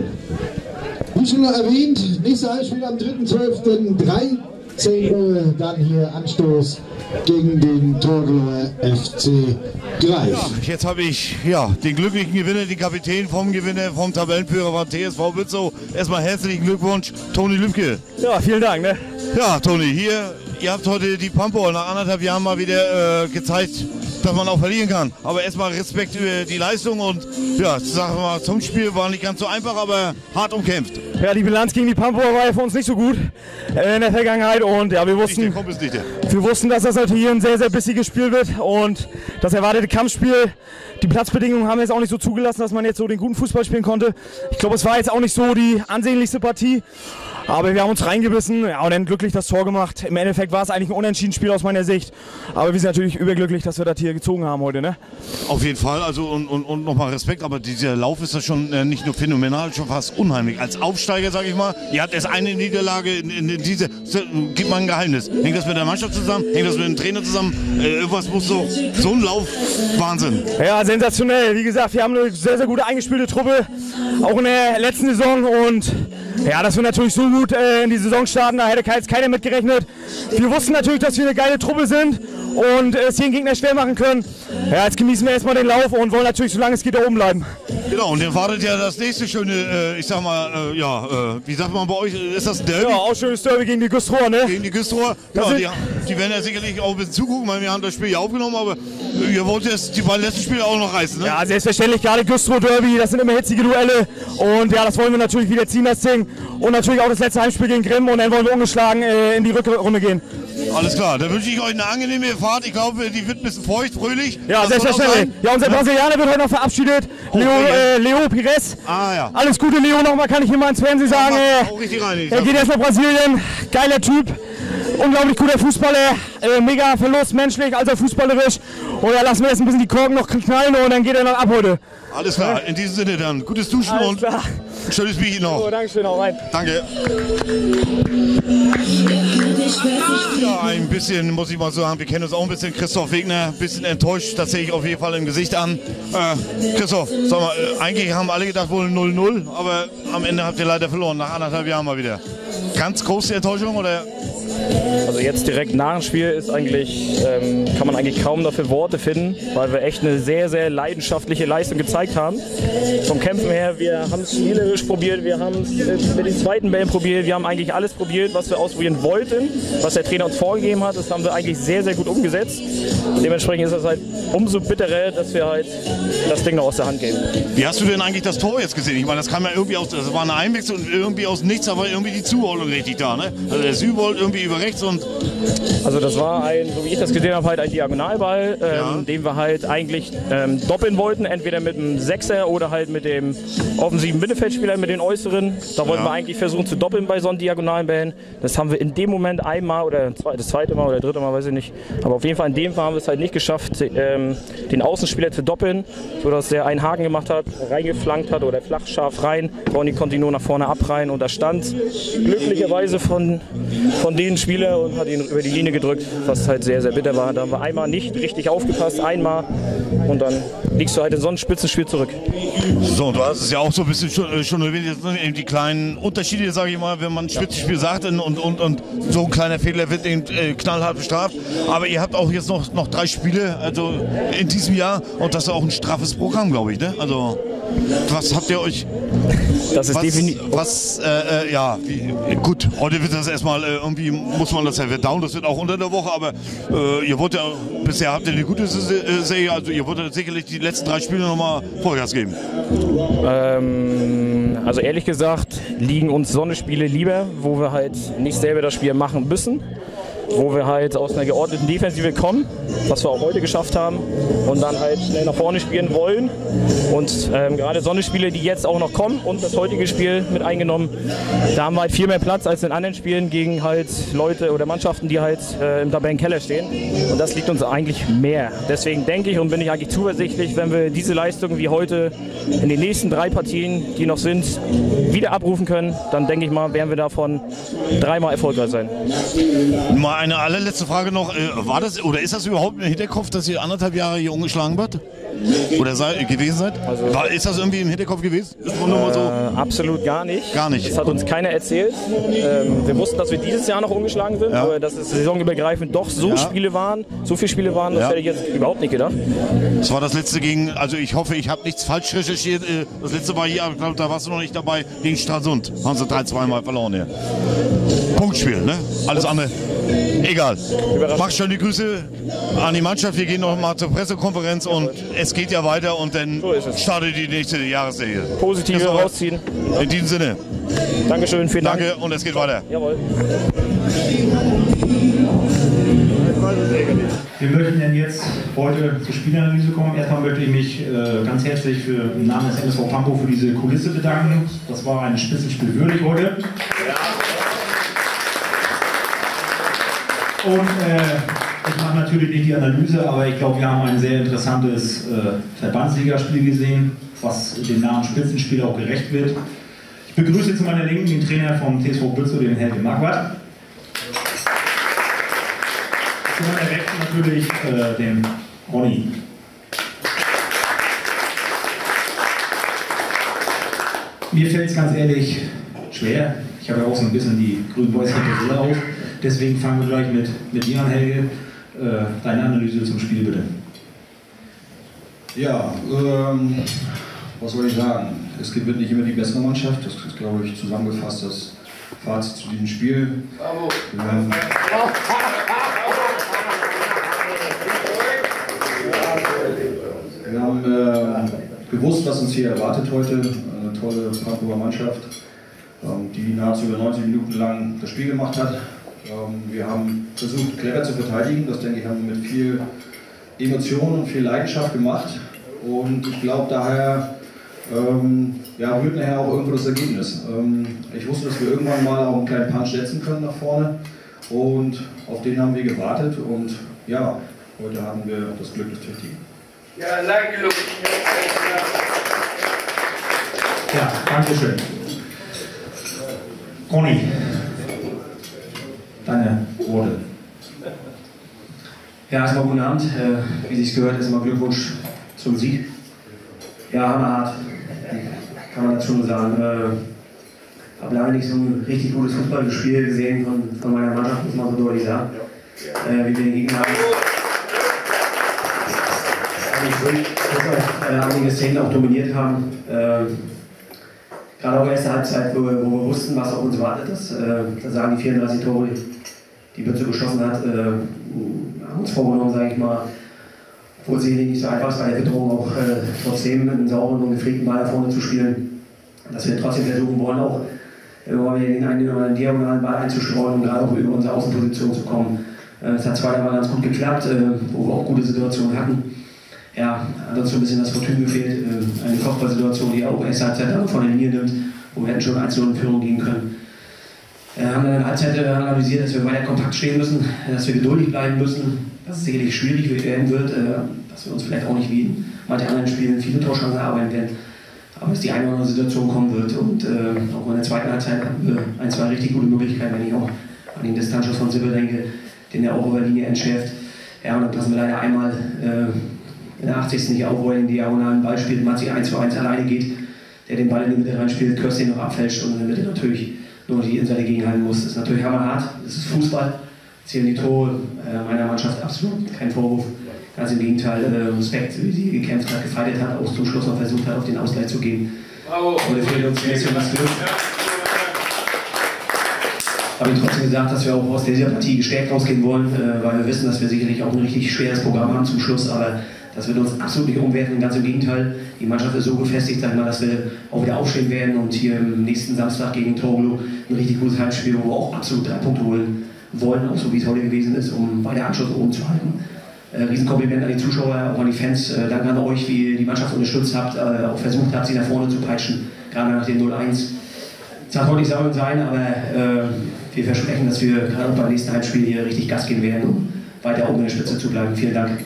Wie schon erwähnt, nächstes Heimspiel am dritten zwölften dreizehn Uhr, dann hier Anstoß gegen den Torgelower F C Greif. Ja, jetzt habe ich ja, den glücklichen Gewinner, den Kapitän vom Gewinner, vom Tabellenführer von T S V Bützow. Erstmal herzlichen Glückwunsch, Toni Lübke. Ja, vielen Dank. Ne? Ja, Toni, hier, ihr habt heute die Pampo nach anderthalb Jahren mal wieder äh, gezeigt, dass man auch verlieren kann. Aber erstmal Respekt über die Leistung und ja, sagen wir mal, zum Spiel war nicht ganz so einfach, aber hart umkämpft. Ja, die Bilanz gegen die Pampo war ja für uns nicht so gut äh, in der Vergangenheit und ja, wir wussten, nicht der. wir wussten, dass das natürlich hier ein sehr, sehr bissiges Spiel wird und das erwartete Kampfspiel. Die Platzbedingungen haben jetzt auch nicht so zugelassen, dass man jetzt so den guten Fußball spielen konnte. Ich glaube, es war jetzt auch nicht so die ansehnlichste Partie. Aber wir haben uns reingebissen, ja, und dann glücklich das Tor gemacht. Im Endeffekt war es eigentlich ein unentschieden Spiel aus meiner Sicht. Aber wir sind natürlich überglücklich, dass wir das hier gezogen haben heute. Ne? Auf jeden Fall, also und, und, und nochmal Respekt, aber dieser Lauf ist ja schon äh, nicht nur phänomenal, schon fast unheimlich. Als Aufsteiger, sage ich mal, ihr habt erst eine Niederlage in, in, in diese, gib mal ein Geheimnis. Hängt das mit der Mannschaft zusammen? Hängt das mit dem Trainer zusammen? Äh, irgendwas muss so, so ein Lauf, Wahnsinn. Ja, sensationell. Wie gesagt, wir haben eine sehr, sehr gute eingespielte Truppe, auch in der letzten Saison und ja, dass wir natürlich so gut äh, in die Saison starten, da hätte jetzt keiner mit gerechnet. Wir wussten natürlich, dass wir eine geile Truppe sind und äh, es den Gegner schwer machen können. Ja, jetzt genießen wir erstmal den Lauf und wollen natürlich, solange es geht, da oben bleiben. Genau, und dann wartet ja das nächste schöne, äh, ich sag mal, äh, ja, äh, wie sagt man bei euch, ist das ein Derby? Ja, auch schönes Derby gegen die Güstrower, ne? Gegen die Güstrower. Ja, die, die werden ja sicherlich auch ein bisschen zugucken, weil wir haben das Spiel ja aufgenommen, aber äh, ihr wollt jetzt die beiden letzten Spiele auch noch reißen, ne? Ja, selbstverständlich, gerade Güstrow Derby, das sind immer hitzige Duelle und ja, das wollen wir natürlich wieder ziehen, das Ding. Und natürlich auch das letzte Heimspiel gegen Grimm und dann wollen wir ungeschlagen äh, in die Rückrunde gehen. Alles klar, dann wünsche ich euch eine angenehme Fahrt. Ich glaube, die wird ein bisschen feucht, fröhlich. Ja, das selbstverständlich. Ja, unser Brasilianer wird heute noch verabschiedet. Oh, Leo, äh, Leo Pires. Ah, ja. Alles Gute, Leo, nochmal kann ich hier mal ins Fernsehen sagen. Ja, auch richtig rein, er geht erst nach Brasilien. Geiler Typ. Unglaublich guter Fußballer. Äh, mega Verlust, menschlich, also fußballerisch. Und da lassen wir jetzt ein bisschen die Korken noch knallen und dann geht er noch ab heute. Alles klar, in diesem Sinne dann. Gutes Duschen Alles und klar. ein schönes Bierchen noch. Oh, danke schön, auch rein. Danke. Ja, ein bisschen, muss ich mal sagen, wir kennen uns auch ein bisschen. Christoph Wegner, ein bisschen enttäuscht, das sehe ich auf jeden Fall im Gesicht an. Äh, Christoph, sag mal, äh, eigentlich haben alle gedacht wohl null null, aber am Ende habt ihr leider verloren, nach anderthalb Jahren mal wieder. Ganz große Enttäuschung, oder? Also jetzt direkt nach dem Spiel ist eigentlich, ähm, kann man eigentlich kaum dafür Worte finden, weil wir echt eine sehr, sehr leidenschaftliche Leistung gezeigt haben. Vom Kämpfen her, wir haben es spielerisch probiert, wir haben es mit den zweiten Bällen probiert, wir haben eigentlich alles probiert, was wir ausprobieren wollten, was der Trainer uns vorgegeben hat, das haben wir eigentlich sehr, sehr gut umgesetzt. Dementsprechend ist es halt umso bitterer, dass wir halt das Ding noch aus der Hand geben. Wie hast du denn eigentlich das Tor jetzt gesehen? Ich meine, das kam ja irgendwie aus, das war eine Einwechslung und irgendwie aus nichts, aber irgendwie die Zuordnung richtig da, ne? Also der Sübold irgendwie über rechts und... Also das war ein, so wie ich das gesehen habe, halt ein Diagonalball, ähm, Ja. den wir halt eigentlich ähm, doppeln wollten, entweder mit dem Sechser oder halt mit dem offensiven Mittelfeldspieler, mit den Äußeren. Da wollten Ja. wir eigentlich versuchen zu doppeln bei so einem diagonalen Bällen. Das haben wir in dem Moment einmal oder das zweite Mal oder dritte Mal, weiß ich nicht. Aber auf jeden Fall in dem Fall haben wir es halt nicht geschafft, ähm, den Außenspieler zu doppeln, sodass der einen Haken gemacht hat, reingeflankt hat oder flach scharf rein. Ronny konnte ihn nur nach vorne abreihen und da stand glücklicherweise von, von den Spielern und hat ihn über die Linie gedrückt, was halt sehr, sehr bitter war. Da haben wir einmal nicht richtig aufgepasst, einmal und dann liegst du halt in so einem Spitzenspiel zurück. So, du hast es ja auch so ein bisschen schon, äh, schon erwähnt, jetzt, ne, eben die kleinen Unterschiede, sage ich mal, wenn man ein Spitzenspiel sagt und, und, und, und so ein kleiner Fehler wird eben äh, knallhart bestraft. Aber ihr habt auch jetzt noch, noch drei Spiele also in diesem Jahr und das ist auch ein straffes Programm, glaube ich. Ne? Also, was habt ihr euch... Das ist was, definitiv... was äh, äh, ja, wie, gut, heute wird das erstmal, äh, irgendwie muss man das ja verdauen, das wird auch unter der Woche, aber äh, ihr wollt ja, bisher habt ihr eine gute Serie, also ihr wollt sicherlich die letzten drei Spiele nochmal Vollgas geben. Ähm, also ehrlich gesagt liegen uns Sonnenspiele lieber, wo wir halt nicht selber das Spiel machen müssen. wo wir halt aus einer geordneten Defensive kommen, was wir auch heute geschafft haben, und dann halt schnell nach vorne spielen wollen. Und ähm, gerade so eine Spiele, die jetzt auch noch kommen und das heutige Spiel mit eingenommen, da haben wir halt viel mehr Platz als in anderen Spielen gegen halt Leute oder Mannschaften, die halt äh, im Tabellenkeller stehen. Und das liegt uns eigentlich mehr. Deswegen denke ich und bin ich eigentlich zuversichtlich, wenn wir diese Leistungen wie heute in den nächsten drei Partien, die noch sind, wieder abrufen können, dann denke ich mal, werden wir davon dreimal erfolgreich sein. Mal eine allerletzte Frage noch. War das oder ist das überhaupt im Hinterkopf, dass ihr anderthalb Jahre hier ungeschlagen wart? Oder sei, gewesen seid? Also, War, ist das irgendwie im Hinterkopf gewesen? Ist nur mal so? Äh, absolut gar nicht. Gar nicht. Das hat uns keiner erzählt. Ähm, wir wussten, dass wir dieses Jahr noch ungeschlagen sind, ja. aber dass es saisonübergreifend doch so ja. Spiele waren, so viele Spiele waren, das ja. hätte ich jetzt überhaupt nicht gedacht. Das war das letzte gegen, also ich hoffe, ich habe nichts falsch recherchiert. Das letzte war hier, aber ich glaube, da warst du noch nicht dabei, gegen Stralsund. Haben sie drei zwei Mal verloren hier. Punktspiel, ne? Alles andere. Egal. Mach schön die Grüße an die Mannschaft. Wir gehen noch mal zur Pressekonferenz und es geht ja weiter und dann so startet die nächste Jahresserie. Positive rausziehen. In diesem Sinne. Dankeschön, vielen Dank. Danke und es geht weiter. Jawohl. Wir möchten denn jetzt heute zur Spielanalyse kommen. Erstmal möchte ich mich äh, ganz herzlich für, im Namen des M S V Pampo für diese Kulisse bedanken. Das war ein Spitzenspiel würdig heute. Ja. Und äh, ich mache natürlich nicht die Analyse, aber ich glaube, wir haben ein sehr interessantes äh, Verbandsligaspiel gesehen, was dem Namen Spitzenspiel auch gerecht wird. Ich begrüße zu meiner Linken den Trainer vom T S V Bützow, den Helge Marquardt. Zu meiner Rechten natürlich äh, den Ronny. Mir fällt es ganz ehrlich schwer. Ich habe ja auch so ein bisschen die grün-weiße Brille auf. Deswegen fangen wir gleich mit, mit dir an, Helge. Äh, deine Analyse zum Spiel, bitte. Ja, ähm, was soll ich sagen? Es gewinnt nicht immer die bessere Mannschaft. Das ist, glaube ich, zusammengefasst das Fazit zu diesem Spiel. Bravo. Wir haben, wir haben äh, gewusst, was uns hier erwartet heute. Eine tolle Pampower Mannschaft, ähm, die nahezu über neunzig Minuten lang das Spiel gemacht hat. Wir haben versucht, clever zu verteidigen. Das, denke ich, haben wir mit viel Emotion und viel Leidenschaft gemacht. Und ich glaube, daher ähm, ja, rührt nachher auch irgendwo das Ergebnis. Ähm, ich wusste, dass wir irgendwann mal auch einen kleinen Punch setzen können nach vorne. Und auf den haben wir gewartet. Und ja, heute haben wir das Glück des Tüchtigen. Ja, danke, Lukas. Ja, danke schön. Ronny. Deine Worte. Ja, erstmal guten Abend. Äh, wie sich gehört, erstmal Glückwunsch zum Sieg. Ja, hammerhart, kann man dazu nur sagen. Äh, habe lange nicht so ein richtig gutes Fußballspiel gesehen von, von meiner Mannschaft, muss man so deutlich sagen. Äh, wie wir den Gegner haben. Dass wir einige Szenen auch dominiert haben. Äh, Gerade auch erste Halbzeit, wo wir, wo wir wussten, was auf uns wartet. Das, äh, das sagen die vierunddreißig Tore, die Bützow geschossen hat, äh, haben uns vorgenommen, sage ich mal, obwohl es sicherlich nicht so einfach ist, bei der Witterung auch äh, trotzdem einen sauberen und gepflegten Ball nach vorne zu spielen. Dass wir trotzdem versuchen wollen, auch immer wieder den einen oder anderen diagonalen Ball einzustreuen, um gerade auch über unsere Außenposition zu kommen. Es äh, hat zweimal ganz gut geklappt, äh, wo wir auch gute Situationen hatten. Ja, hat uns so ein bisschen das Fortune gefehlt. Äh, eine Kopfballsituation, die auch erst Halbzeit von der Linie nimmt, wo wir hätten schon eins null in Führung gehen können. Wir haben dann in der Halbzeit analysiert, dass wir weiter kompakt stehen müssen, dass wir geduldig bleiben müssen, dass es sicherlich schwierig werden wird, dass wir uns vielleicht auch nicht wie in manchen anderen Spielen viele Torchancen erarbeiten werden, aber dass die eine oder andere Situation kommen wird. Und äh, auch in der zweiten Halbzeit hatten wir ein, zwei richtig gute Möglichkeiten, wenn ich auch an den Distanzschuss von Sibbel denke, den er auch über die Linie entschärft. Ja, und dann passen wir leider einmal äh, in der achtzigsten nicht auf, wo er den diagonalen Ball spielt, Matzi eins zu eins alleine geht, der den Ball in die Mitte reinspielt, Körs den noch abfälscht und in der Mitte natürlich nur die Innenseite gegenhalten muss. Das ist natürlich hammerhart, das ist Fußball, zählen die Tore äh, meiner Mannschaft absolut kein Vorwurf. Ganz im Gegenteil, äh, Respekt, wie sie gekämpft hat, gefeitet hat, auch zum Schluss noch versucht hat, auf den Ausgleich zu gehen. Bravo. Aber da fehlt uns ein bisschen was Glück. Habe ich trotzdem gesagt, dass wir auch aus dieser Partie gestärkt rausgehen wollen, äh, weil wir wissen, dass wir sicherlich auch ein richtig schweres Programm haben zum Schluss, aber das wird uns absolut nicht umwerfen, ganz im Gegenteil. Die Mannschaft ist so gefestigt, sag ich mal, dass wir auch wieder aufstehen werden und hier am nächsten Samstag gegen Torgelow ein richtig gutes Heimspiel, wo wir auch absolut drei Punkte holen wollen, auch so wie es heute gewesen ist, um weiter Anschluss oben zu halten. Äh, Riesenkompliment an die Zuschauer, auch an die Fans. Äh, danke an euch, wie ihr die Mannschaft unterstützt habt, äh, auch versucht habt, sie nach vorne zu peitschen, gerade nach dem null eins. Es hat heute nicht sein, aber äh, wir versprechen, dass wir gerade auch beim nächsten Heimspiel hier richtig Gas geben werden, um weiter oben in der Spitze zu bleiben. Vielen Dank.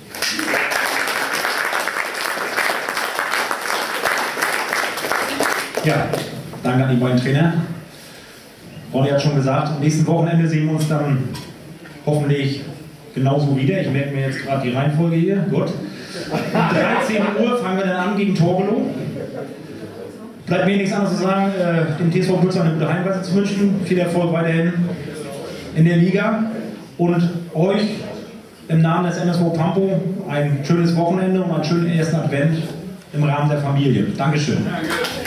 Ja, danke an die beiden Trainer. Ronny hat schon gesagt, am nächsten Wochenende sehen wir uns dann hoffentlich genauso wieder. Ich merke mir jetzt gerade die Reihenfolge hier. Gut. Um dreizehn Uhr fangen wir dann an gegen Torgelow. Bleibt mir nichts anderes zu sagen, äh, dem T S V Bülzau eine gute Heimreise zu wünschen. Viel Erfolg weiterhin in der Liga. Und euch im Namen des M S V Pampo ein schönes Wochenende und einen schönen ersten Advent im Rahmen der Familie. Dankeschön. Danke.